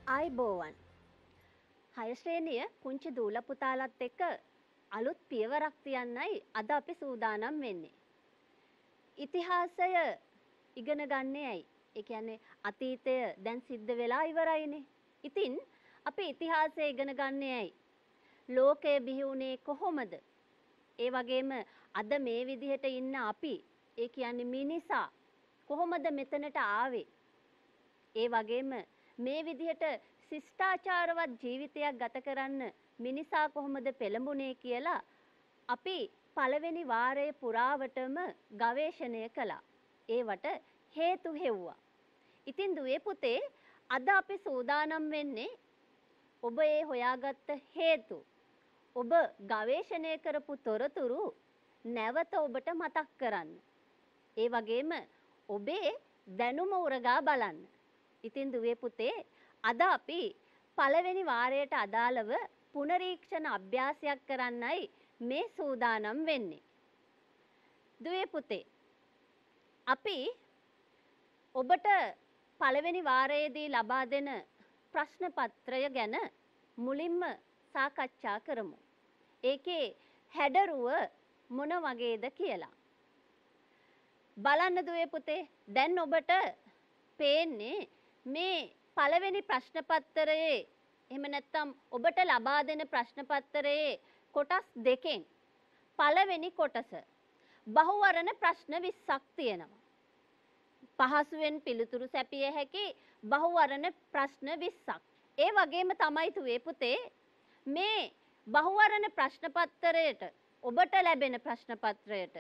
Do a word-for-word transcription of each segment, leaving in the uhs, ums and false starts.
ආයිබෝවන් හය ශ්‍රේණිය පුංචි දූල පුතාලත් එක්ක අලුත් පියවරක් තියන්නයි අද අපි සූදානම් වෙන්නේ. ඉතිහාසය ඉගෙන ගන්නේ ඇයි? ඒ කියන්නේ අතීතය දැන් සිද්ධ වෙලා ඉවරයිනේ. ඉතින් අපි ඉතිහාසය ඉගෙන ගන්නේ ඇයි? ලෝකය බිහි වුණේ කොහොමද? ඒ වගේම අද මේ විදිහට ඉන්න අපි, ඒ කියන්නේ මිනිසා කොහොමද මෙතනට ආවේ? ඒ වගේම මේ විදිහට ශිෂ්ටාචාරවත් ජීවිතයක් ගත කරන්න මිනිසා කොහොමද පෙළඹුණේ කියලා අපි පළවෙනි වාරයේ පුරාවටම ගවේෂණය කළා. ඒවට හේතු හෙව්වා. ඉතින් දුවේ පුතේ අද අපි සූදානම් වෙන්නේ ඔබ ඒ හොයාගත්ත හේතු, ඔබ ගවේෂණය කරපු තොරතුරු නැවත ඔබට මතක් කරන්න. ඒ වගේම ඔබේ දැනුම උරගා බලන්න. ඉතින් දුවේ පුතේ අද අපි පළවෙනි වාරයට අදාළව පුනරීක්ෂණ අභ්‍යාසයක් කරන්නයි මේ සූදානම් වෙන්නේ. දුවේ පුතේ අපි ඔබට පළවෙනි වාරයේදී ලබා දෙන ප්‍රශ්න පත්‍රය ගැන මුලින්ම සාකච්ඡා කරමු. ඒකේ හැඩරුව මොන වගේද කියලා. බලන්න දුවේ පුතේ දැන් ඔබට පේන්නේ මේ පළවෙනි ප්‍රශ්න පත්‍රයේ එහෙම නැත්නම් ඔබට ලබා දෙන ප්‍රශ්න පත්‍රයේ කොටස් දෙකෙන් පළවෙනි කොටස බහුවර්ණ ප්‍රශ්න විස්සක් තියෙනවා. පහසුවෙන් පිළිතුරු සැපිය හැකි බහුවර්ණ ප්‍රශ්න විස්සක්. ඒ වගේම තමයි තුවේ පුතේ මේ බහුවර්ණ ප්‍රශ්න පත්‍රයට ඔබට ලැබෙන ප්‍රශ්න පත්‍රයට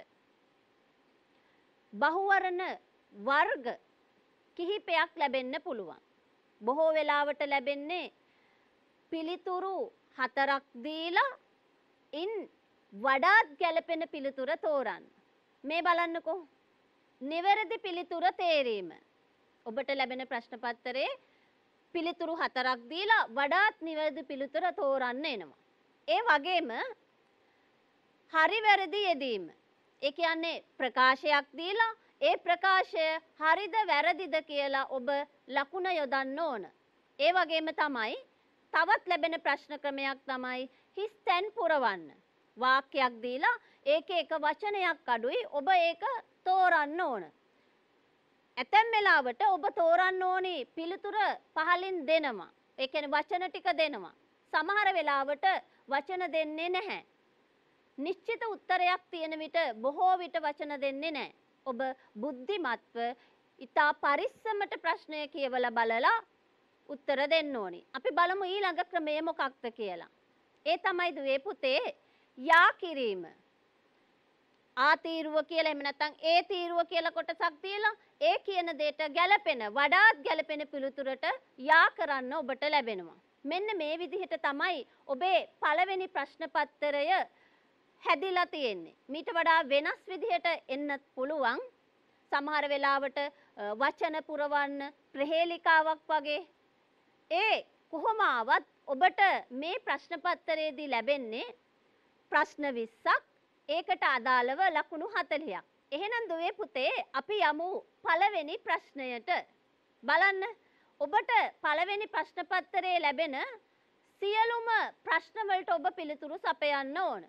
බහුවර්ණ වර්ග කිහිපයක් ලැබෙන්න පුළුවන්. බොහෝ වෙලාවට ලැබෙන්නේ පිළිතුරු හතරක් දීලා ඉන් වඩාත් ගැළපෙන පිළිතුර තෝරන්න. මේ බලන්නකෝ. නිවැරදි පිළිතුර තේරීම. ඔබට ලැබෙන ප්‍රශ්න පත්‍රයේ පිළිතුරු හතරක් දීලා වඩාත් නිවැරදි පිළිතුර තෝරන්න එනවා. ඒ වගේම හරි වැරදි යෙදීම. ඒ කියන්නේ ප්‍රකාශයක් දීලා ඒ ප්‍රකාශය හරිද වැරදිද කියලා ඔබ ලකුණ යොදන්න ඕන. ඒ වගේම තමයි තවත් ලැබෙන ප්‍රශ්න ක්‍රමයක් තමයි හිස් තැන් පුරවන්න. වාක්‍යයක් දීලා ඒකේ එක වචනයක් අඩුයි ඔබ ඒක තෝරන්න ඕන. ඇතැම් වෙලාවට ඔබ තෝරන්න ඕනි පිළිතුර පහලින් දෙනවා. ඒ කියන්නේ වචන ටික දෙනවා. සමහර වෙලාවට වචන දෙන්නේ නැහැ. නිශ්චිත උත්තරයක් තියෙන විට බොහෝ විට වචන දෙන්නේ නැහැ. ඔබ බුද්ධිමත්ව ඉතා පරිස්සමට ප්‍රශ්නය කියවලා බලලා උත්තර දෙන්න ඕනි. අපි බලමු ඊළඟ ක්‍රමය මොකක්ද කියලා. ඒ තමයි දුවේ පුතේ යා කිරීම. ආ තීරුව කියලා එහෙම නැත්නම් ඒ තීරුව කියලා කොටසක් තියලා ඒ කියන දෙයට ගැළපෙන වඩාත් ගැළපෙන පිළිතුරට යා කරන්න ඔබට ලැබෙනවා. මෙන්න මේ විදිහට තමයි ඔබේ පළවෙනි ප්‍රශ්න පත්‍රය හැදිලා තියෙන්නේ. මීට වඩා වෙනස් විදිහට එන්නත් පුළුවන්. සමහර වෙලාවට වචන පුරවන්න ප්‍රහේලිකාවක් වගේ. ඒ කොහොම ආවත් ඔබට මේ ප්‍රශ්න පත්‍රයේදී ලැබෙන්නේ ප්‍රශ්න විස්සක්. ඒකට අදාළව ලකුණු හතළිහක්. එහෙනම් දුවේ පුතේ අපි යමු පළවෙනි ප්‍රශ්නයට. බලන්න ඔබට පළවෙනි ප්‍රශ්න පත්‍රයේ ලැබෙන සියලුම ප්‍රශ්න වලට ඔබ පිළිතුරු සපයන්න ඕන.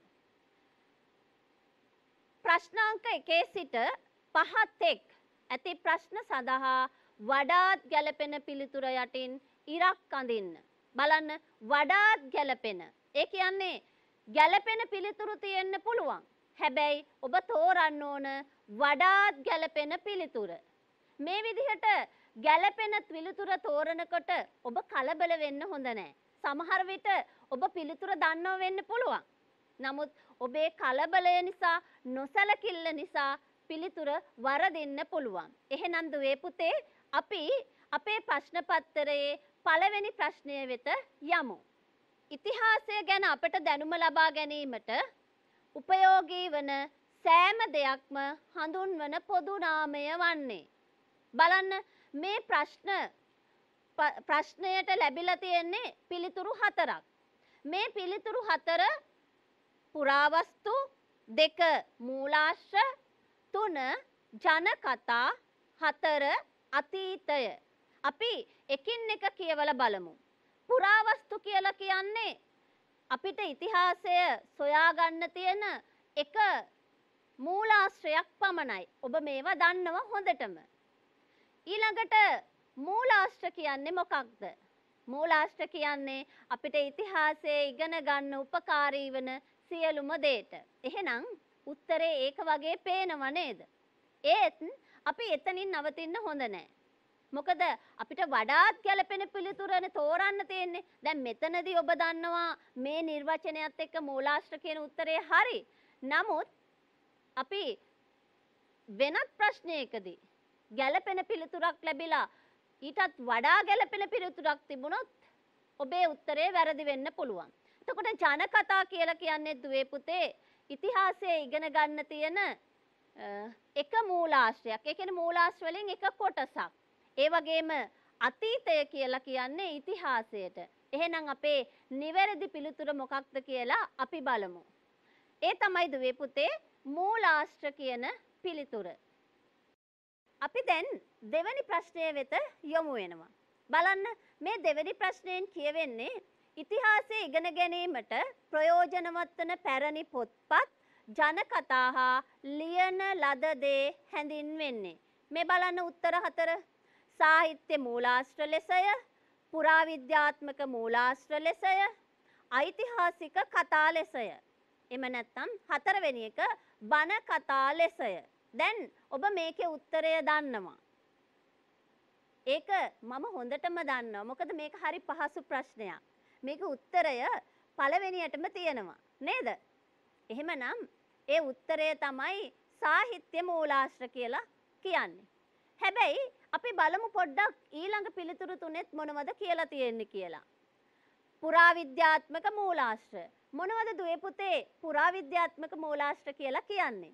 ප්‍රශ්නාංක එකේ සිට පහ තෙක් ඇති ප්‍රශ්න සඳහා වඩාත් ගැළපෙන පිළිතුර යටින් ඉරක් අඳින්න. බලන්න වඩාත් ගැළපෙන. ඒ කියන්නේ ගැළපෙන පිළිතුරු තියෙන්න පුළුවන්. හැබැයි ඔබ තෝරන්න ඕන වඩාත් ගැළපෙන පිළිතුර. මේ විදිහට ගැළපෙන පිළිතුර තෝරනකොට ඔබ කලබල වෙන්න හොඳ නැහැ. සමහර විට ඔබ පිළිතුර දන්නව වෙන්න පුළුවන්. නමුත් ඔබේ කලබලය නිසා නොසැලකිල්ල නිසා පිළිතුර වරදින්න පුළුවන්. එහෙනම් දුවේ පුතේ අපි අපේ ප්‍රශ්න පත්‍රයේ පළවෙනි ප්‍රශ්නය වෙත යමු. ඉතිහාසය ගැන අපට දැනුම ලබා ගැනීමට උපයෝගී වන සෑම දෙයක්ම හඳුන්වන පොදු නාමය වන්නේ. බලන්න මේ ප්‍රශ්න ප්‍රශ්නයට ලැබිලා තියෙන්නේ පිළිතුරු හතරක්. මේ පිළිතුරු හතර පුරාවස්තු, දෙක මූලාශ්‍ර, තුන ජනකතා, හතර අතීතය. අපි එකින් එක කියවලා බලමු. පුරාවස්තු කියලා කියන්නේ අපිට ඉතිහාසය සොයා ගන්න තියෙන එක මූලාශ්‍රයක් පමණයි. ඔබ මේවා දන්නවා හොඳටම. ඊළඟට මූලාශ්‍ර කියන්නේ මොකක්ද? මූලාශ්‍ර කියන්නේ අපිට ඉතිහාසයේ ඉගෙන ගන්න උපකාරී වන සියලුම දේට. එහෙනම් උත්තරේ ඒක වගේ පේනව නේද? ඒත් අපි එතනින් නවතින්න හොඳ නැහැ. මොකද අපිට වඩාත් ගැළපෙන පිළිතුරනේ තෝරන්න තියෙන්නේ. දැන් මෙතනදී ඔබ දන්නවා මේ නිර්වචනයත් එක්ක මූලාශ්‍ර කියන උත්තරේ හරි. නමුත් අපි වෙනත් ප්‍රශ්නයකදී ගැළපෙන පිළිතුරක් ලැබිලා ඊටත් වඩා ගැළපෙන පිළිතුරක් තිබුණොත් ඔබේ උත්තරේ වැරදි වෙන්න පුළුවන්. එතකොට ජනකතා කියලා කියන්නේ දුවේ පුතේ ඉතිහාසයේ ඉගෙන ගන්න තියෙන එක මූලාශ්‍රයක්. ඒ කියන්නේ මූලාශ්‍ර වලින් එක කොටසක්. ඒ වගේම අතීතය කියලා කියන්නේ ඉතිහාසයට. එහෙනම් අපේ නිවැරදි පිළිතුර මොකක්ද කියලා අපි බලමු. ඒ තමයි දුවේ පුතේ මූලාශ්‍ර කියන පිළිතුර. අපි දැන් දෙවැනි ප්‍රශ්නය වෙත යොමු වෙනවා. බලන්න මේ දෙවැනි ප්‍රශ්නයෙන් කියවෙන්නේ ඉතිහාසය ඉගෙන ගැනීමට ප්‍රයෝජනවත් වන පැරණි පොත්පත් ජනකතා හා ලියන ලද දේ හැඳින්වෙන්නේ. මේ බලන්න උත්තර හතර. සාහිත්‍ය මූලාශ්‍ර ලෙසය, පුරාවිද්‍යාත්මක මූලාශ්‍ර ලෙසය, ඓතිහාසික කතා ලෙසය. එම නැත්තම් හතරවෙනි එක බණ කතා ලෙසය. දැන් ඔබ මේකේ උත්තරය දන්නවා. ඒක මම හොඳටම දන්නවා. මොකද මේක හරි පහසු ප්‍රශ්නයක්. මේක උත්තරය පළවෙනියටම තියෙනවා. නේද? එහෙමනම් ඒ උත්තරය තමයි සාහිත්‍ය මූලාශ්‍ර කියලා කියන්නේ. හැබැයි අපි බලමු පොඩ්ඩක් ඊළඟ පිළිතුරු තුනෙත් මොනවද කියලා තියෙන්නේ කියලා. පුරාවිද්‍යාත්මක මූලාශ්‍ර. මොනවද දුවේ පුතේ පුරාවිද්‍යාත්මක මූලාශ්‍ර කියලා කියන්නේ?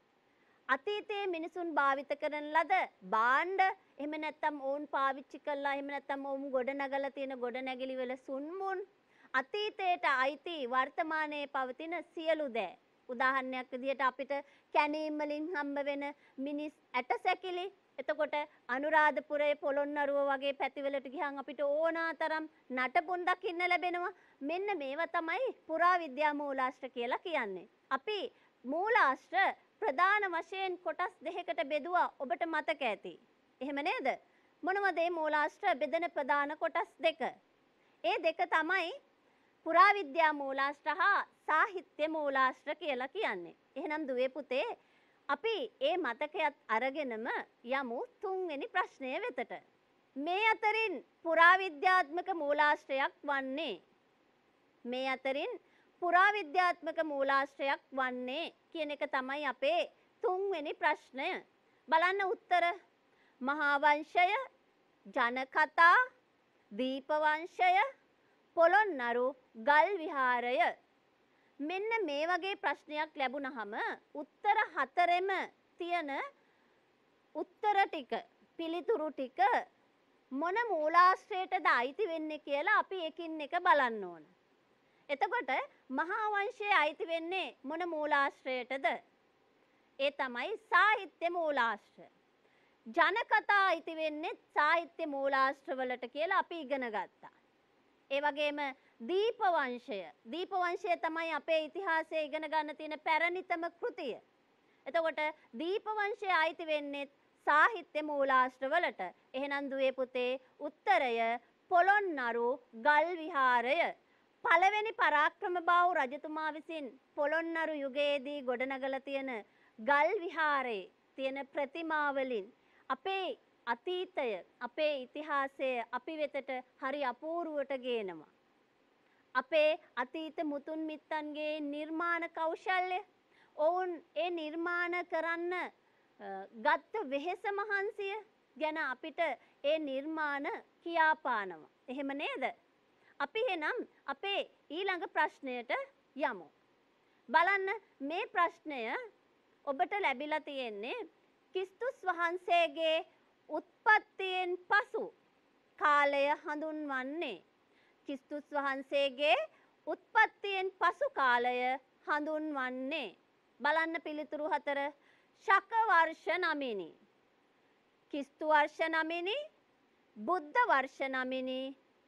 අතීතයේ මිනිසුන් භාවිත කරන ලද භාණ්ඩ, එහෙම නැත්නම් ඔවුන් පාවිච්චි කළා, එහෙම නැත්නම් ඔවුන් ගොඩනගලා තියෙන ගොඩනැගිලි වල සුන්මුන්, අතීතයට අයිති වර්තමානයේ පවතින සියලු දෑ. උදාහරණයක් විදිහට අපිට කැණීම් වලින් හම්බ වෙන මිනිස් ඇටසැකිලි, එතකොට අනුරාධපුරයේ පොළොන්නරුව වගේ පැතිවලට ගියන් අපිට ඕනාතරම් නටබුන් දකින්න ලැබෙනවා. මෙන්න මේවා තමයි පුරාවිද්‍යා මූලාශ්‍ර කියලා කියන්නේ. අපි මූලාශ්‍ර ප්‍රධාන වශයෙන් කොටස් දෙකකට බෙදුවා. ඔබට මතක ඇති. එහෙම නේද? මොනවද මේ මූලාශ්‍ර බෙදෙන ප්‍රධාන කොටස් දෙක? ඒ දෙක තමයි පුරාවිද්‍යා මූලාශ්‍ර හා සාහිත්‍ය මූලාශ්‍ර කියලා කියන්නේ. එහෙනම් දුවේ පුතේ අපි ඒ මතකයත් අරගෙනම යමු තුන්වෙනි ප්‍රශ්නය වෙතට. මේ අතරින් පුරාවිද්‍යාත්මක මූලාශ්‍රයක් වන්නේ මේ අතරින් පුරාවිද්‍යාත්මක මූලාශ්‍රයක් වන්නේ කියන එක තමයි අපේ තුන්වෙනි ප්‍රශ්නය. බලන්න උත්තර. මහා වංශය, ජනකතා, දීපවංශය, පොළොන්නරු ගල් විහාරය. මෙන්න මේ වගේ ප්‍රශ්නයක් ලැබුණහම උත්තර හතරෙම තියෙන උත්තර ටික, පිළිතුරු ටික මොන මූලාශ්‍රයටද අයිති වෙන්නේ කියලා අපි එකින් එක බලන්න ඕන. එතකොට මහා වංශයේ අයිති වෙන්නේ මොන මූලාශ්‍රයටද? ඒ තමයි සාහිත්‍ය මූලාශ්‍ර. ජනකතා අයිති වෙන්නේ සාහිත්‍ය මූලාශ්‍ර වලට කියලා අපි ඉගෙන ගත්තා. ඒ වගේම දීපවංශය. දීපවංශය තමයි අපේ ඉතිහාසයේ ඉගෙන ගන්න තියෙන පැරණිතම කෘතිය. එතකොට දීපවංශය අයිති වෙන්නේ සාහිත්‍ය මූලාශ්‍ර වලට. එහෙනම් දුවේ පුතේ උත්තරය පොළොන්නරු ගල් විහාරය. පළවෙනි පරාක්‍රමබාහු රජතුමා විසින් පොළොන්නරු යුගයේදී ගොඩනගලා තියෙන ගල් විහාරයේ තියෙන ප්‍රතිමා වලින් අපේ අතීතය, අපේ ඉතිහාසය අපි වෙතට හරි අපූර්වට ගේනවා. අපේ අතීත මුතුන් මිත්තන්ගේ නිර්මාණ කෞශල්‍ය, ඔවුන් ඒ නිර්මාණ කරන්න ගත්ත වෙහෙස මහන්සිය ගැන අපිට ඒ නිර්මාණ කියාපානවා. එහෙම නේද? අපි එහෙනම් අපේ ඊළඟ ප්‍රශ්නයට යමු. බලන්න මේ ප්‍රශ්නය ඔබට ලැබිලා තියෙන්නේ ක්‍රිස්තුස් වහන්සේගේ උත්පත්තියෙන් පසු කාලය හඳුන්වන්නේ. ක්‍රිස්තුස් වහන්සේගේ උත්පත්තියෙන් පසු කාලය හඳුන්වන්නේ. බලන්න පිළිතුරු හතර. ශක වර්ෂ නමිනි, ක්‍රිස්තු වර්ෂ නමිනි, බුද්ධ වර්ෂ නමිනි,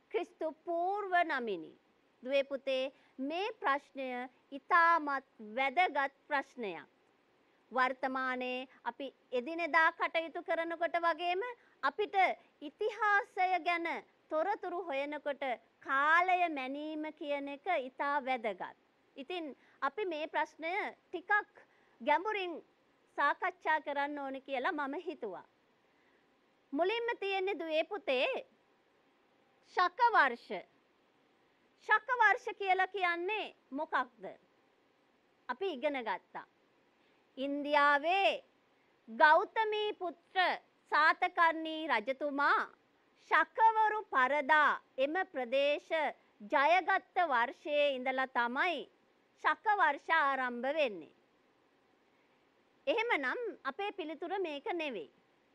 ක්‍රිස්තු පූර්ව නමිනි. දුවේ පුතේ මේ ප්‍රශ්නය ඉතාමත් වැදගත් ප්‍රශ්නයක්. වර්තමානයේ අපි එදිනෙදා කටයුතු කරනකොට වගේම අපිට ඉතිහාසය ගැන තොරතුරු හොයනකොට කාලය මැනීම කියන එක ඉතා වැදගත්. ඉතින් අපි මේ ප්‍රශ්නය ටිකක් ගැඹුරින් සාකච්ඡා කරන්න ඕන කියලා මම හිතුවා. මුලින්ම තියෙන්නේ දුවේ පුතේ ශක වර්ෂ. ශක වර්ෂ කියලා කියන්නේ මොකක්ද? අපි ඉගෙන ගත්තා. ඉන්දියාවේ ගෞතමී පුත්‍ර සාතකර්ණී රජතුමා ශකවරු පරදා එම ප්‍රදේශ ජයගත්ත වර්ෂයේ ඉඳලා තමයි ශක වර්ෂ ආරම්භ වෙන්නේ. එහෙමනම් අපේ පිළිතුර මේක නෙවෙයි.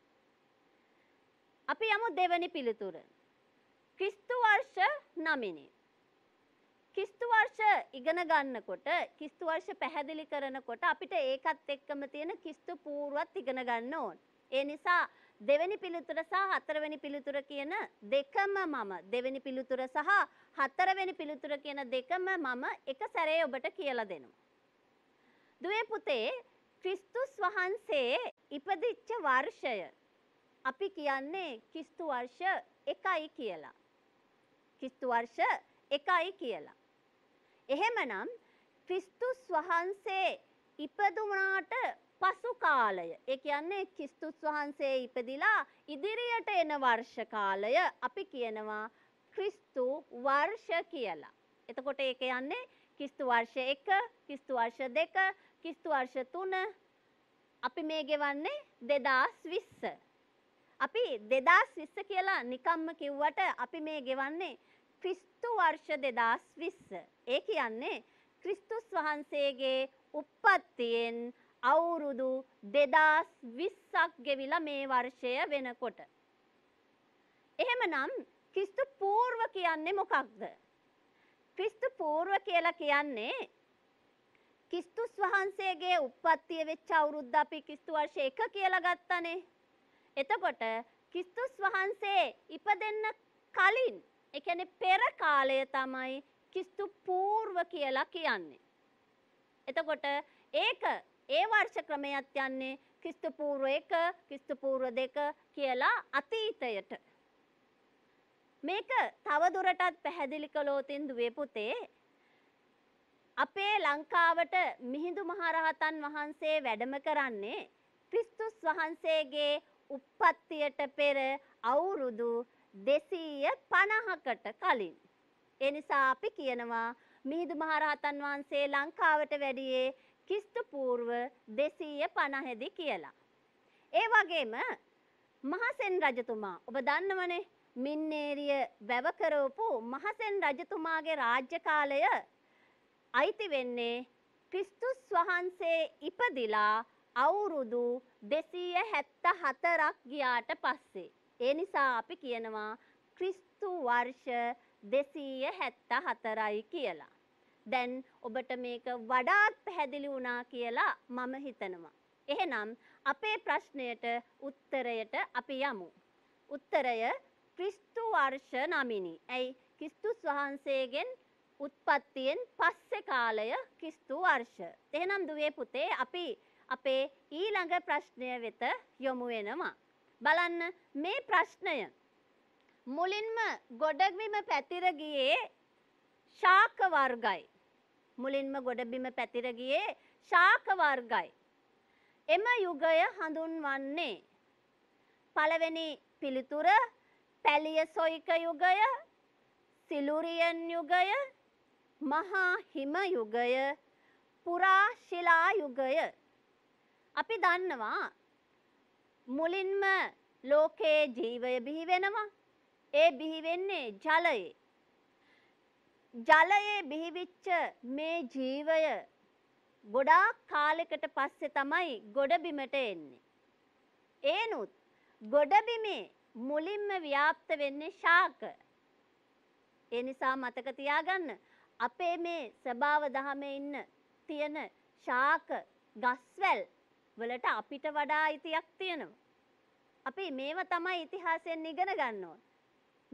අපි යමු දෙවැනි පිළිතුර. ක්‍රිස්තු වර්ෂ නමිනි. ක්‍රිස්තු වර්ෂ ඉගෙන ගන්නකොට ක්‍රිස්තු වර්ෂ පැහැදිලි කරනකොට අපිට ඒකත් එක්කම තියෙන ක්‍රිස්තු පූර්වත් ඉගෙන ගන්න ඕන. ඒ නිසා දෙවෙනි පිළිතුර සහ හතරවෙනි පිළිතුර කියන දෙකම මම දෙවෙනි පිළිතුර සහ හතරවෙනි පිළිතුර කියන දෙකම මම එක සැරේ ඔබට කියලා දෙනවා. දුවේ පුතේ ක්‍රිස්තුස් වහන්සේ ඉපදිච්ච වර්ෂය අපි කියන්නේ ක්‍රිස්තු වර්ෂ එකයි කියලා. ක්‍රිස්තු වර්ෂ එකයි කියලා. එහෙමනම් ක්‍රිස්තුස් වහන්සේ ඉපදුනාට පසු කාලය, ඒ කියන්නේ ක්‍රිස්තුස් වහන්සේ ඉපදිලා ඉදිරියට එන වර්ෂ කාලය අපි කියනවා ක්‍රිස්තු වර්ෂ කියලා. එතකොට ඒ කියන්නේ ක්‍රිස්තු වර්ෂ එක, ක්‍රිස්තු වර්ෂ දෙක, ක්‍රිස්තු වර්ෂ තුන අපි මේ ගෙවන්නේ දෙදාස් විස්ස. අපි දෙදාස් විස්ස කියලා නිකම්ම කිව්වට අපි මේ ගෙවන්නේ ක්‍රිස්තු වර්ෂ දෙදාස් විස්ස. ඒ කියන්නේ ක්‍රිස්තුස් වහන්සේගේ උප්පත්තියෙන් අවුරුදු දෙදාස් විස්සක් ගෙවිලා මේ වර්ෂය වෙනකොට. එහෙමනම් ක්‍රිස්තු පූර්ව කියන්නේ මොකක්ද? ක්‍රිස්තු පූර්ව කියලා කියන්නේ ක්‍රිස්තුස් වහන්සේගේ උප්පත්තිය වෙච්ච අවුරුද්ද අපි ක්‍රිස්තු වර්ෂ එක කියලා ගත්තනේ. එතකොට ක්‍රිස්තුස් වහන්සේ ඉපදෙන්න කලින්, ඒ කියන්නේ පෙර කාලය තමයි ක්‍රිස්තු පූර්ව කියලා කියන්නේ. එතකොට ඒක ඒ වර්ෂ ක්‍රමයක් යන්නේ ක්‍රිස්තු පූර්ව එක, ක්‍රිස්තු පූර්ව දෙක කියලා අතීතයට. මේක තව දුරටත් පැහැදිලි කළොතින් දුවේ පුතේ අපේ ලංකාවට මිහිඳු මහරහතන් වහන්සේ වැඩම කරන්නේ ක්‍රිස්තුස් වහන්සේගේ උප්පත්තියට පෙර අවුරුදු දෙසීය පනහකට කලින්. ඒ නිසා අපි කියනවා මිහිඳු මහරහතන් වහන්සේ ලංකාවට වැඩියේ ක්‍රිස්තු පූර්ව දෙසීය පනහදී කියලා. ඒ වගේම මහසෙන් රජතුමා, ඔබ දන්නවනේ මින්නේරිය වැව කරවපු මහසෙන් රජතුමාගේ රාජ්‍ය කාලය අයිති වෙන්නේ ක්‍රිස්තුස් වහන්සේ ඉපදිලා අවුරුදු දෙසීය හැත්ත හතරක් ගියාට පස්සේ. ඒ නිසා අපි කියනවා ක්‍රිස්තු වර්ෂ දෙසීය හැත්ත හතරයි කියලා. දැන් ඔබට මේක වඩාත් පැහැදිලි වුණා කියලා මම හිතනවා. එහෙනම් අපේ ප්‍රශ්නයට උත්තරයට අපි යමු. උත්තරය ක්‍රිස්තු වර්ෂ නමිනි. ඇයි ක්‍රිස්තුස් වහන්සේගෙන් උත්පත්තියෙන් පස්සේ කාලය ක්‍රිස්තු වර්ෂ. එහෙනම් දුවේ පුතේ අපි අපේ ඊළඟ ප්‍රශ්නය වෙත යොමු වෙනවා. බලන්න මේ ප්‍රශ්නය මුලින්ම ගොඩබිම පැතිර ගියේ ශාක වර්ගයි. මුලින්ම ගොඩබිම පැතිර ගියේ ශාක වර්ගයි. එම යුගය හඳුන්වන්නේ පළවෙනි පිළිතුර පැලියසොයික යුගය, සිලුරියන් යුගය, මහා හිම යුගය, පුරා ශිලා යුගය. අපි දන්නවා මුලින්ම ලෝකයේ ජීවය බිහි වෙනවා. ඒ බිහි වෙන්නේ ජලයේ. ජලයේ බිහිවිච්ච මේ ජීවය ගොඩාක් කාලයකට පස්සේ තමයි ගොඩබිමට එන්නේ. ඒනුත් ගොඩබිමේ මුලින්ම ව්‍යාප්ත වෙන්නේ ශාක. ඒ නිසා මතක තියාගන්න අපේ මේ ස්වභාව දහමේ ඉන්න තියෙන ශාක ගස්වැල් වලට අපිට වඩා අයිතියක් තියෙනවා. අපි මේව තමයි ඉතිහාසයෙන් ඉගෙන ගන්න ඕන.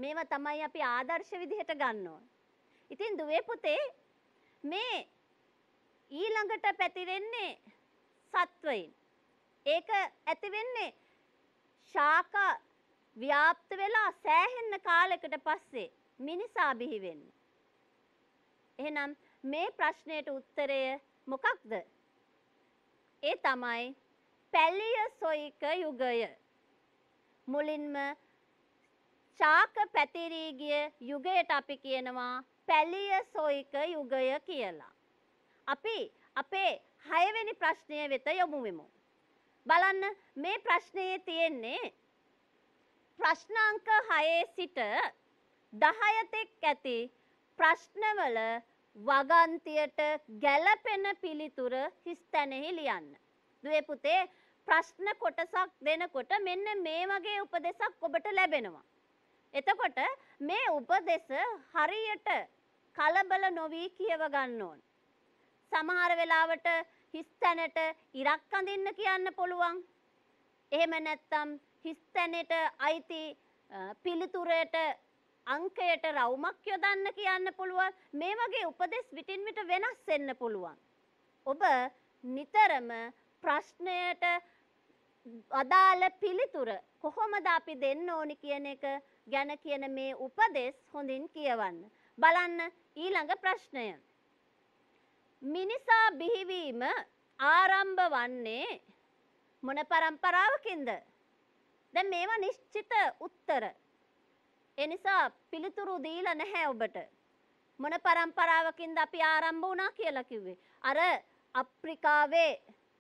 මේවා තමයි අපි ආදර්ශ විදිහට ගන්න ඕන. ඉතින් දුවේ පුතේ මේ ඊළඟට පැතිරෙන්නේ සත්වයින්. ඒක ඇති වෙන්නේ ශාක ව්‍යාප්ත වෙලා සෑහෙන්න කාලයකට පස්සේ මිනිසා බිහි වෙන්නේ. එහෙනම් මේ ප්‍රශ්නයට උත්තරය මොකක්ද? ඒ තමයි පැලියසොයික යුගය. මුලින්ම ශාක පැතිරී ගිය යුගයට අපි කියනවා පැලියසොයික යුගය කියලා. අපි අපේ හයවෙනි ප්‍රශ්නය වෙත යොමු වෙමු. බලන්න මේ ප්‍රශ්නයේ තියෙන්නේ ප්‍රශ්නාංක හයේ සිට දහය තෙක් ඇති ප්‍රශ්නවල වගන්තියට ගැළපෙන පිළිතුර හිස් තැනෙහි ලියන්න. දුවේ පුතේ ප්‍රශ්න කොටසක් දෙනකොට මෙන්න මේ වගේ උපදෙසක් ඔබට ලැබෙනවා. එතකොට මේ උපදෙස හරියට කලබල නොවී කියව ගන්න ඕන. සමහර වෙලාවට හිස් තැනට ඉරක් අඳින්න කියන්න පුළුවන්. එහෙම නැත්නම් හිස් තැනට අයිති පිළිතුරට අංකයට රවුමක් යොදන්න කියන්න පුළුවන්. මේ වගේ උපදෙස් විටින් විට වෙනස් වෙන්න පුළුවන්. ඔබ නිතරම ප්‍රශ්නයට අදාළ පිළිතුර කොහොමද අපි දෙන්න ඕනි කියන එක ගැන කියන මේ උපදෙස් හොඳින් කියවන්න. බලන්න ඊළඟ ප්‍රශ්නය. මිනිසා බිහිවීම ආරම්භ වන්නේ මොන පරම්පරාවකින්ද? දැන් මේවා නිශ්චිත උත්තර. ඒ නිසා පිළිතුරු දීලා නැහැ ඔබට. මොන පරම්පරාවකින්ද අපි ආරම්භ වුණා කියලා කිව්වේ? අර අප්‍රිකාවේ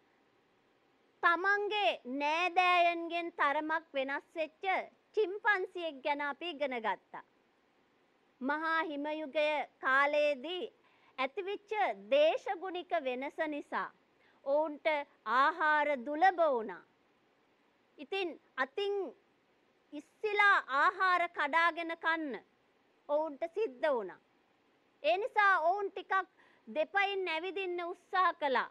තමන්ගේ නෑදෑයන්ගෙන් තරමක් වෙනස් වෙච්ච චිම්පන්සියෙක් ගැන අපි ඉගෙන ගත්තා. මහා හිම යුගය කාලයේදී ඇතිවිච්ච දේශගුණික වෙනස නිසා ඔවුන්ට ආහාර දුලබ වුණා. ඉතින් අතින් ඉස්සිලා ආහාර කඩාගෙන කන්න ඔවුන්ට සිද්ධ වුණා. ඒ නිසා ඔවුන් ටිකක් දෙපයින් ඇවිදින්න උත්සාහ කළා.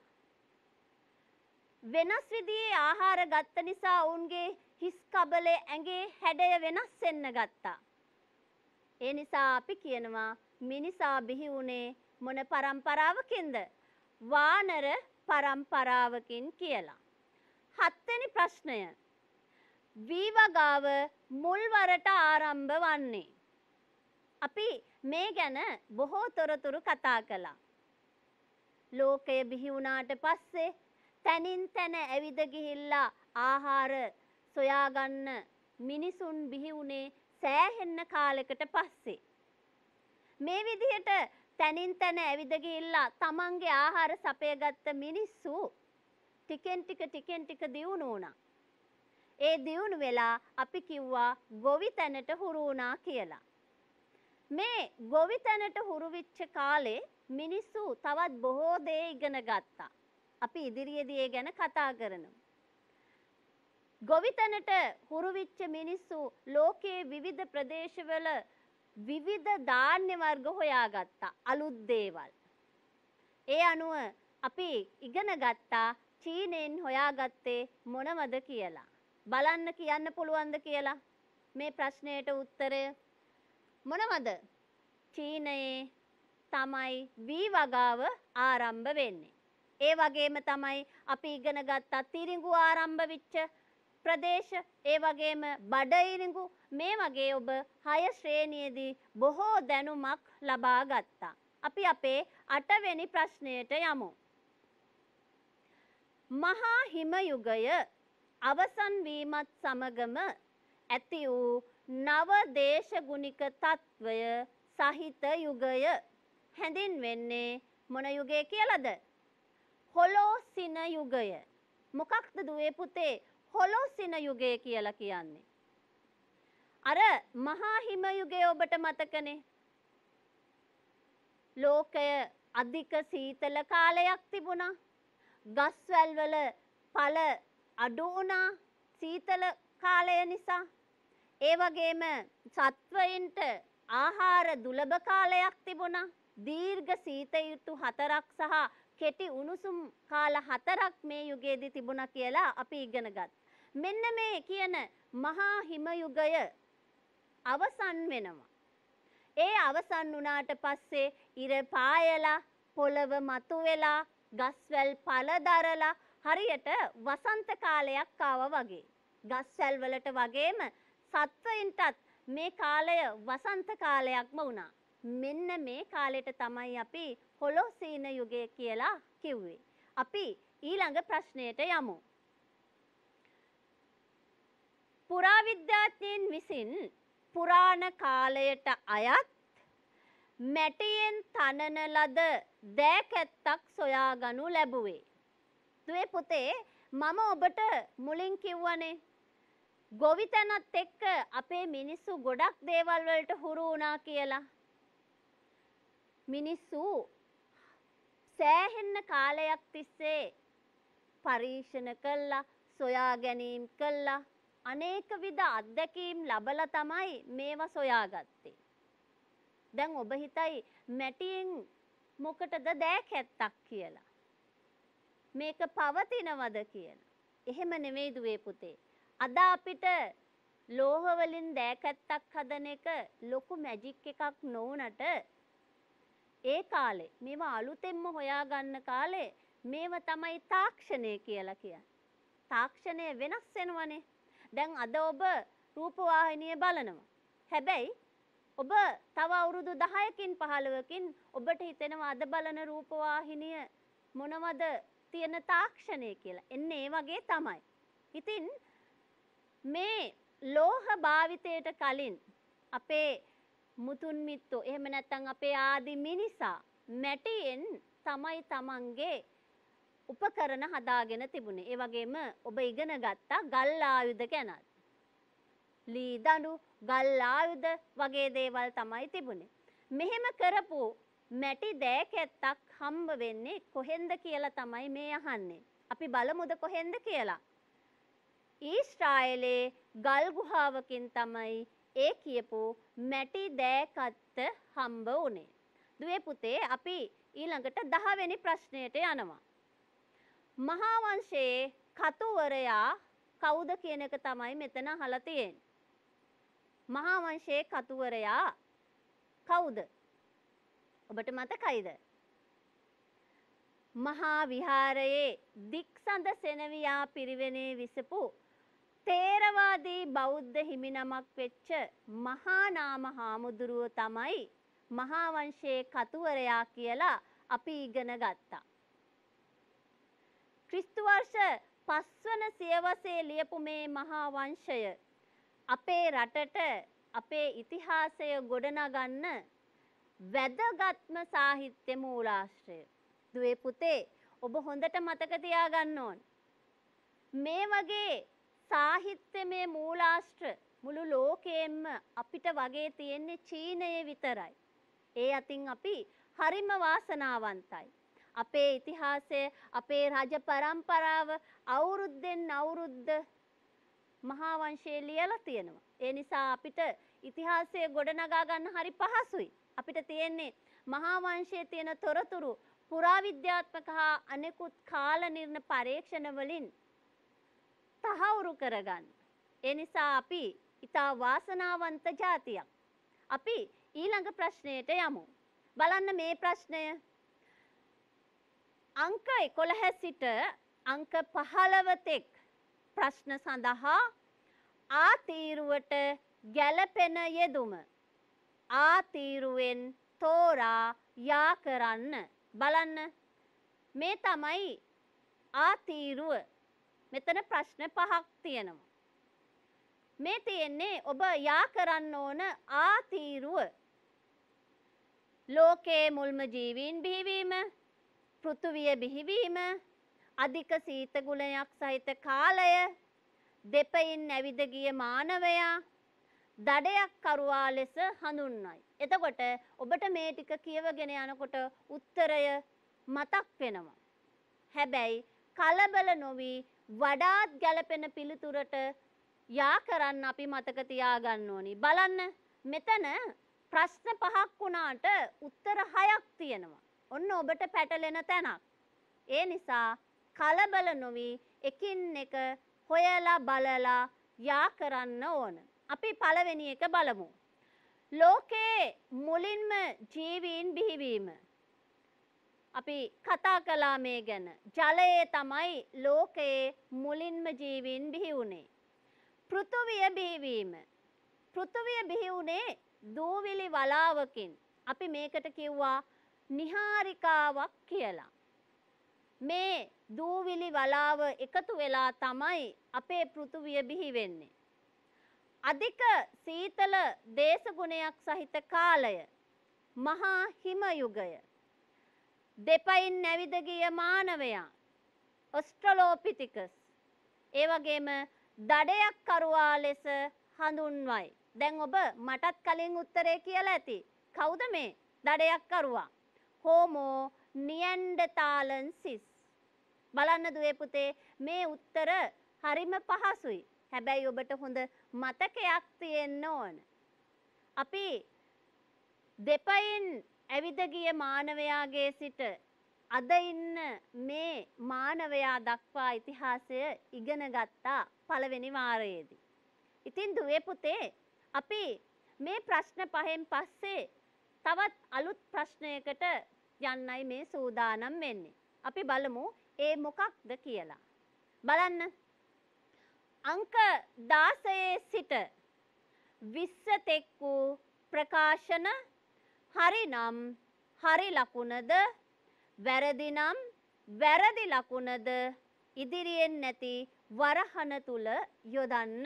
වෙනස් විදිහේ ආහාර ගත්ත නිසා ඔවුන්ගේ හිස් කබලේ ඇඟේ හැඩය වෙනස් වෙන්න ගත්තා. ඒ නිසා අපි කියනවා මිනිසා බිහි වුණේ මොන පරම්පරාවකින්ද? වානර පරම්පරාවකින් කියලා. හත්වෙනි ප්‍රශ්නය. වී වගාව මුල්වරට ආරම්භ වන්නේ. අපි මේ ගැන බොහෝ තොරතුරු කතා කළා. ලෝකය බිහි වුණාට පස්සේ තනින් තන ඇවිද ගිහිල්ලා ආහාර සොයාගන්න මිනිසුන් බිහි වුණේ සෑහෙන්න කාලයකට පස්සේ. මේ විදිහට තනින් තන ඇවිද ගිහිල්ලා තමන්ගේ ආහාර සපයගත්ත මිනිස්සු ටිකෙන් ටික ටිකෙන් ටික දියුණු වුණා. ඒ දියුණු වෙලා අපි කිව්වා ගොවි තැනට හුරු වුණා කියලා. මේ ගොවි තැනට හුරු වෙච්ච කාලේ මිනිස්සු තවත් බොහෝ දේ ඉගෙන ගත්තා. අපි ඉදිරියේදී ඒ ගැන කතා කරනවා. ගොවි තැනට හුරු වෙච්ච මිනිස්සු ලෝකයේ විවිධ ප්‍රදේශවල විවිධ ධාන්‍ය වර්ග හොයාගත්තා. අලුත් දේවල්. ඒ අනුව අපි ඉගෙන ගත්තා චීනෙන් හොයාගත්තේ මොනවද කියලා. බලන්න කියන්න පුළුවන්ද කියලා? මේ ප්‍රශ්නයට උත්තරය මොනවද? චීනයේ තමයි වී වගාව ආරම්භ වෙන්නේ. ඒ වගේම තමයි අපි ඉගෙන ගත්තා තිරිඟු ආරම්භ වෙච්ච ප්‍රදේශ, ඒ වගේම බඩ ඉරිඟු. මේ වගේ ඔබ හය ශ්‍රේණියේදී බොහෝ දැනුමක් ලබා ගත්තා. අපි අපේ අටවෙනි ප්‍රශ්නයට යමු. මහා හිම යුගය අවසන් වීමත් සමගම ඇති වූ නව දේශගුණික තත්වය සහිත යුගය හැඳින්වෙන්නේ මොන යුගය කියලාද? හොලෝසින යුගය. මොකක්ද දුවේ පුතේ හොලෝසින යුගය කියලා කියන්නේ? අර මහා හිම යුගය ඔබට මතකනේ. ලෝකය අධික සීතල කාලයක් තිබුණා. ගස්වැල් වල පළ අඩු වුණා සීතල කාලය නිසා. ඒ වගේම සත්වයින්ට ආහාර දුලබ කාලයක් තිබුණා. දීර්ඝ සීත ඍතු හතරක් සහ කෙටි උණුසුම් කාල හතරක් මේ යුගයේදී තිබුණා කියලා අපි ඉගෙන ගත්තා. මෙන්න මේ කියන මහා හිම යුගය අවසන් වෙනවා. ඒ අවසන් වුණාට පස්සේ ඉර පායලා පොළව මතුවෙලා ගස්වැල් පළදරලා හරියට වසන්ත කාලයක් ආවා වගේ. ගස්වැල් වලට වගේම සත්වයින්ටත් මේ කාලය වසන්ත කාලයක්ම වුණා. මෙන්න මේ කාලෙට තමයි අපි හොලොසීන යුගය කියලා කිව්වේ. අපි ඊළඟ ප්‍රශ්නයට යමු. පුරාවිද්‍යාඥයින් විසින් පුරාණ කාලයට අයත් මැටියෙන් තනන ලද දෑකැත්තක් සොයාගනු ලැබුවේ. දුවේ පුතේ මම ඔබට මුලින් කිව්වනේ ගොවිතැනත් එක්ක අපේ මිනිස්සු ගොඩක් දේවල් වලට හුරු වුණා කියලා. මිනිස්සු සෑහෙන්න කාලයක් තිස්සේ පරීක්ෂණ කළා, සොයා ගැනීම කළා, අනේක විද අත්දැකීම් ලබලා තමයි මේවා සොයාගත්තේ. දැන් ඔබ හිතයි මැටියෙන් මොකටද දෑකැත්තක් කියලා. මේක පවතිනවද කියලා. එහෙම නෙමෙයි දුවේ පුතේ. අද අපිට ලෝහ වලින් දෑකැත්තක් හදන එක ලොකු මැජික් එකක් නොවුනට ඒ කාලේ මේවා අලුතෙන්ම හොයාගන්න කාලේ මේවා තමයි තාක්ෂණය කියලා කියන්නේ. තාක්ෂණය වෙනස් වෙනවනේ. දැන් අද ඔබ රූපවාහිනිය බලනවා. හැබැයි ඔබ තව අවුරුදු දහයකින් පහළොවකින් ඔබට හිතෙනවා අද බලන රූපවාහිනිය මොනවද තියෙන තාක්ෂණය කියලා. එන්නේ ඒ වගේ තමයි. ඉතින් මේ ලෝහ භාවිතයට කලින් අපේ මුතුන් මිත්තෝ එහෙම නැත්නම් අපේ ආදි මිනිසා මැටියෙන් තමයි තමන්ගේ උපකරණ හදාගෙන තිබුණේ. ඒ වගේම ඔබ ඉගෙන ගත්තා ගල් ආයුධ ගැන. ලී දඬු, ගල් ආයුධ වගේ දේවල් තමයි තිබුණේ. මෙහෙම කරපු මැටි දෑකැත්තක් හම්බ වෙන්නේ කොහෙන්ද කියලා තමයි මේ අහන්නේ. අපි බලමුද කොහෙන්ද කියලා. ඊශ්‍රායලයේ ගල් ගුහාවකින් තමයි ඒ කියපු මැටි දෑකැත්ත හම්බ වුණේ. දුවේ පුතේ අපි ඊළඟට දහ වෙනි ප්‍රශ්නයට යනවා. මහා වංශයේ කතුවරයා කවුද කියන එක තමයි මෙතන අහලා තියෙන්නේ. මහා වංශයේ කතුවරයා කවුද? ඔබට මතකයිද? මහා විහාරයේ දික්සඳ සෙනවියා පිරිවෙනේ විසපු තේරවාදී බෞද්ධ හිමිනමක් වෙච්ච මහා නාම හාමුදුරුව තමයි මහා වංශයේ කතුවරයා කියලා අපි ඉගෙන ගත්තා. ක්‍රිස්තු වර්ෂ පස්වන සියවසේ ලියපු මේ මහා වංශය අපේ රටට අපේ ඉතිහාසය ගොඩනගන්න වැදගත්ම සාහිත්‍ය මූලාශ්‍රය. දුවේ පුතේ ඔබ හොඳට මතක තියාගන්න ඕන. මේ වගේ සාහිත්‍යමය මූලාශ්‍ර මුළු ලෝකයෙන්ම අපිට වගේ තියෙන්නේ චීනයේ විතරයි. ඒ අතින් අපි හරිම වාසනාවන්තයි. අපේ ඉතිහාසය, අපේ රජ පරම්පරාව අවුරුද්දෙන් අවුරුද්ද මහා වංශයේ ලියලා තියෙනවා. ඒ නිසා අපිට ඉතිහාසය ගොඩනගා ගන්න හරි පහසුයි. අපිට තියෙන්නේ මහා වංශයේ තියෙන තොරතුරු පුරාවිද්‍යාත්මක හා අනෙකුත් කාල නිර්ණ පරීක්ෂණ වලින් තහවුරු කරගන්න. ඒ නිසා අපි ඉතා වාසනාවන්ත ජාතියක්. අපි ඊළඟ ප්‍රශ්නයට යමු. බලන්න මේ ප්‍රශ්නය. අංක එකොළහ සිට අංක පහළව තෙක් ප්‍රශ්න සඳහා ආ තීරුවට ගැළපෙන යෙදුම ආ තීරුවෙන් තෝරා යා කරන්න. බලන්න මේ තමයි ආ තීරුව. මෙතන ප්‍රශ්න පහක් තියෙනවා. මේ තියෙන්නේ ඔබ යා කරන්න ඕන ආ තීරුව. ලෝකයේ මුල්ම ජීවීන් බිහිවීම, පෘථුවිය බිහිවීම, අධික සීත ගුණයක් සහිත කාලය, දෙපයින් ඇවිද ගිය මානවයා, දඩයක් කරුවා ලෙස හඳුන්වයි. එතකොට ඔබට මේ ටික කියවගෙන යනකොට උත්තරය මතක් වෙනවා. හැබැයි කලබල නොවි වඩාත් ගැළපෙන පිළිතුරට යා කරන්න අපි මතක තියාගන්න ඕනි. බලන්න මෙතන ප්‍රශ්න පහක් වුණාට උත්තර හයක් තියෙනවා. ඔන්න ඔබට පැටලෙන තැනක්. ඒ නිසා කලබල නොවි එකින් එක හොයලා බලලා යා කරන්න ඕන. අපි පළවෙනි එක බලමු. ලෝකයේ මුලින්ම ජීවීන් බිහිවීම. අපි කතා කළා මේ ගැන. ජලයේ තමයි ලෝකයේ මුලින්ම ජීවීන් බිහි වුණේ. පෘථුවිය බිහිවීම. පෘථුවිය බිහි වුණේ දූවිලි වලාවකින්. අපි මේකට කිව්වා නිහාරිකාවක් කියලා. මේ දූවිලි වලාව එකතු වෙලා තමයි අපේ පෘථුවිය බිහි වෙන්නේ. අධික සීතල දේශගුණයක් සහිත කාලය මහා හිම යුගය. දෙපයින් නැවිද ගිය මානවයා ඔස්ට්‍රලෝපිතිකස් ඒ වගේම දඩයක් කරුවා ලෙස හඳුන්වයි. දැන් ඔබ මටත් කලින් උත්තරේ කියලා ඇති. කවුද මේ දඩයක් කරුවා? හෝමෝ නියැන්ඩර්තාලන්සිස්. බලන්න දුවේ පුතේ මේ උත්තර හරිම පහසුයි. හැබැයි ඔබට හොඳ මතකයක් තියෙන්න ඕන. අපි දෙපයින් ඇවිද ගිය මානවයාගේ සිට අද ඉන්න මේ මානවයා දක්වා ඉතිහාසය ඉගෙන ගත්තා පළවෙනි වාරයේදී. ඉතින් දුවේ පුතේ අපි මේ ප්‍රශ්න පහෙන් පස්සේ තවත් අලුත් ප්‍රශ්නයකට යන්නයි මේ සූදානම් වෙන්නේ. අපි බලමු ඒ මොකක්ද කියලා. බලන්න. අංක දාසයේ සිට විස්ස තෙක් වූ ප්‍රකාශන හරි නම් හරි ලකුණද වැරදි නම් වැරදි ලකුණද ඉදිරියෙන් නැති වරහන තුල යොදන්න.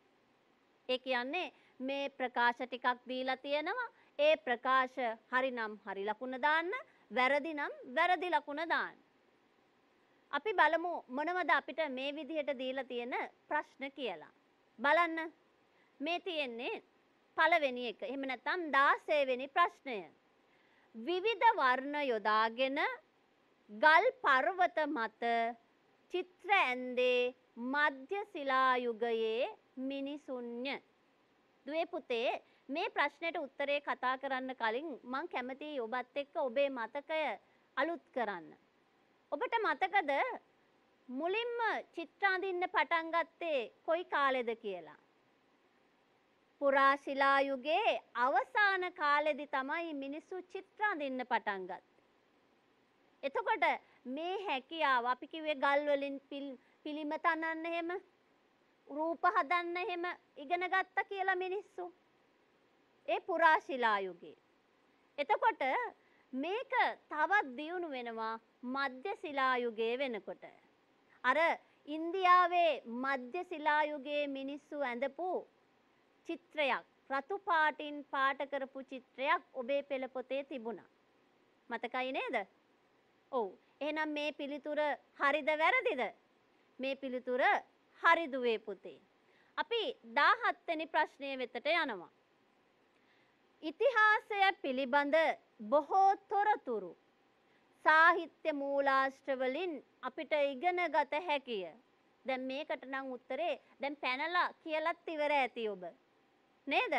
ඒ කියන්නේ මේ ප්‍රකාශ ටිකක් දීලා තියෙනවා. ඒ ප්‍රකාශ හරි නම් හරි ලකුණ දාන්න, වැරදි නම් වැරදි ලකුණ දාන්න. අපි බලමු මොනවද අපිට මේ විදිහට දීලා තියෙන ප්‍රශ්න කියලා. බලන්න. මේ තියෙන්නේ පළවෙනි එක. එහෙම නැත්නම් දාසය වෙනි ප්‍රශ්නය. විවිධ වර්ණ යොදාගෙන ගල් පර්වත මත චිත්‍ර ඇන්දේ මධ්‍ය ශිලා යුගයේ මිනිසුන්ය. දුවේ පුතේ මේ ප්‍රශ්නෙට උත්තරේ කතා කරන්න කලින් මම කැමතියි ඔබත් එක්ක ඔබේ මතකය අලුත් කරන්න. ඔබට මතකද මුලින්ම චිත්‍ර අඳින්න පටන් ගත්තේ කොයි කාලෙද කියලා? පුරා ශිලා යුගයේ අවසාන කාලෙදි තමයි මිනිස්සු චිත්‍ර අඳින්න පටන් ගත්තේ. එතකොට මේ හැකියාව අපි කිව්වේ ගල් වලින් පිළිම තනන්න එහෙම රූප හදන්න එහෙම ඉගෙන ගත්තා කියලා මිනිස්සු. ඒ පුරා ශිලා යුගයේ. එතකොට මේක තවත් දියුණු වෙනවා මධ්‍ය ශිලා යුගයේ වෙනකොට. අර ඉන්දියාවේ මධ්‍ය ශිලා යුගයේ මිනිස්සු ඇඳපු චිත්‍රයක් රතු පාටින් පාට කරපු චිත්‍රයක් ඔබේ පෙළ පොතේ තිබුණා. මතකයි නේද? ඔව්. එහෙනම් මේ පිළිතුර හරිද වැරදිද? මේ පිළිතුර හරි දුවේ පුතේ. අපි දාහත් වෙනි ප්‍රශ්නය වෙතට යනවා. ඉතිහාසය පිළිබඳ බොහෝ තොරතුරු සාහිත්‍ය මූලාශ්‍ර වලින් අපිට ඉගෙන ගත හැකිය. දැන් මේකට නම් උත්තරේ දැන් පැනලා කියලාත් ඉවර ඇති ඔබ. නේද?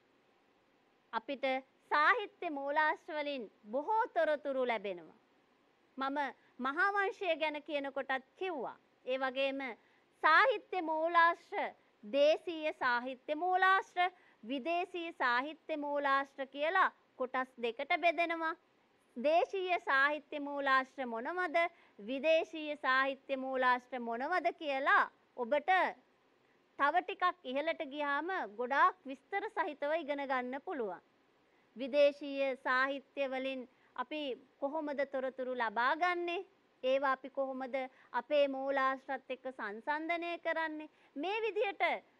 අපිට සාහිත්‍ය මූලාශ්‍ර වලින් බොහෝ තොරතුරු ලැබෙනවා. මම මහා වංශය ගැන කියනකොටත් කිව්වා. ඒ වගේම සාහිත්‍ය මූලාශ්‍ර දේශීය සාහිත්‍ය මූලාශ්‍ර විදේශීය සාහිත්‍ය මූලාශ්‍ර කියලා කොටස් දෙකට බෙදෙනවා. දේශීය සාහිත්‍ය මූලාශ්‍ර මොනවද? විදේශීය සාහිත්‍ය මූලාශ්‍ර මොනවද කියලා ඔබට තව ටිකක් ඉහළට ගියාම ගොඩාක් විස්තර සහිතව ඉගෙන ගන්න පුළුවන්. විදේශීය සාහිත්‍ය වලින් අපි කොහොමද තොරතුරු ලබා ගන්නෙ? ඒවා අපි කොහොමද අපේ මූලාශ්‍රත් එක්ක සංසන්දනය කරන්නේ? මේ විදිහට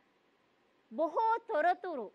බොහෝ තොරතුරු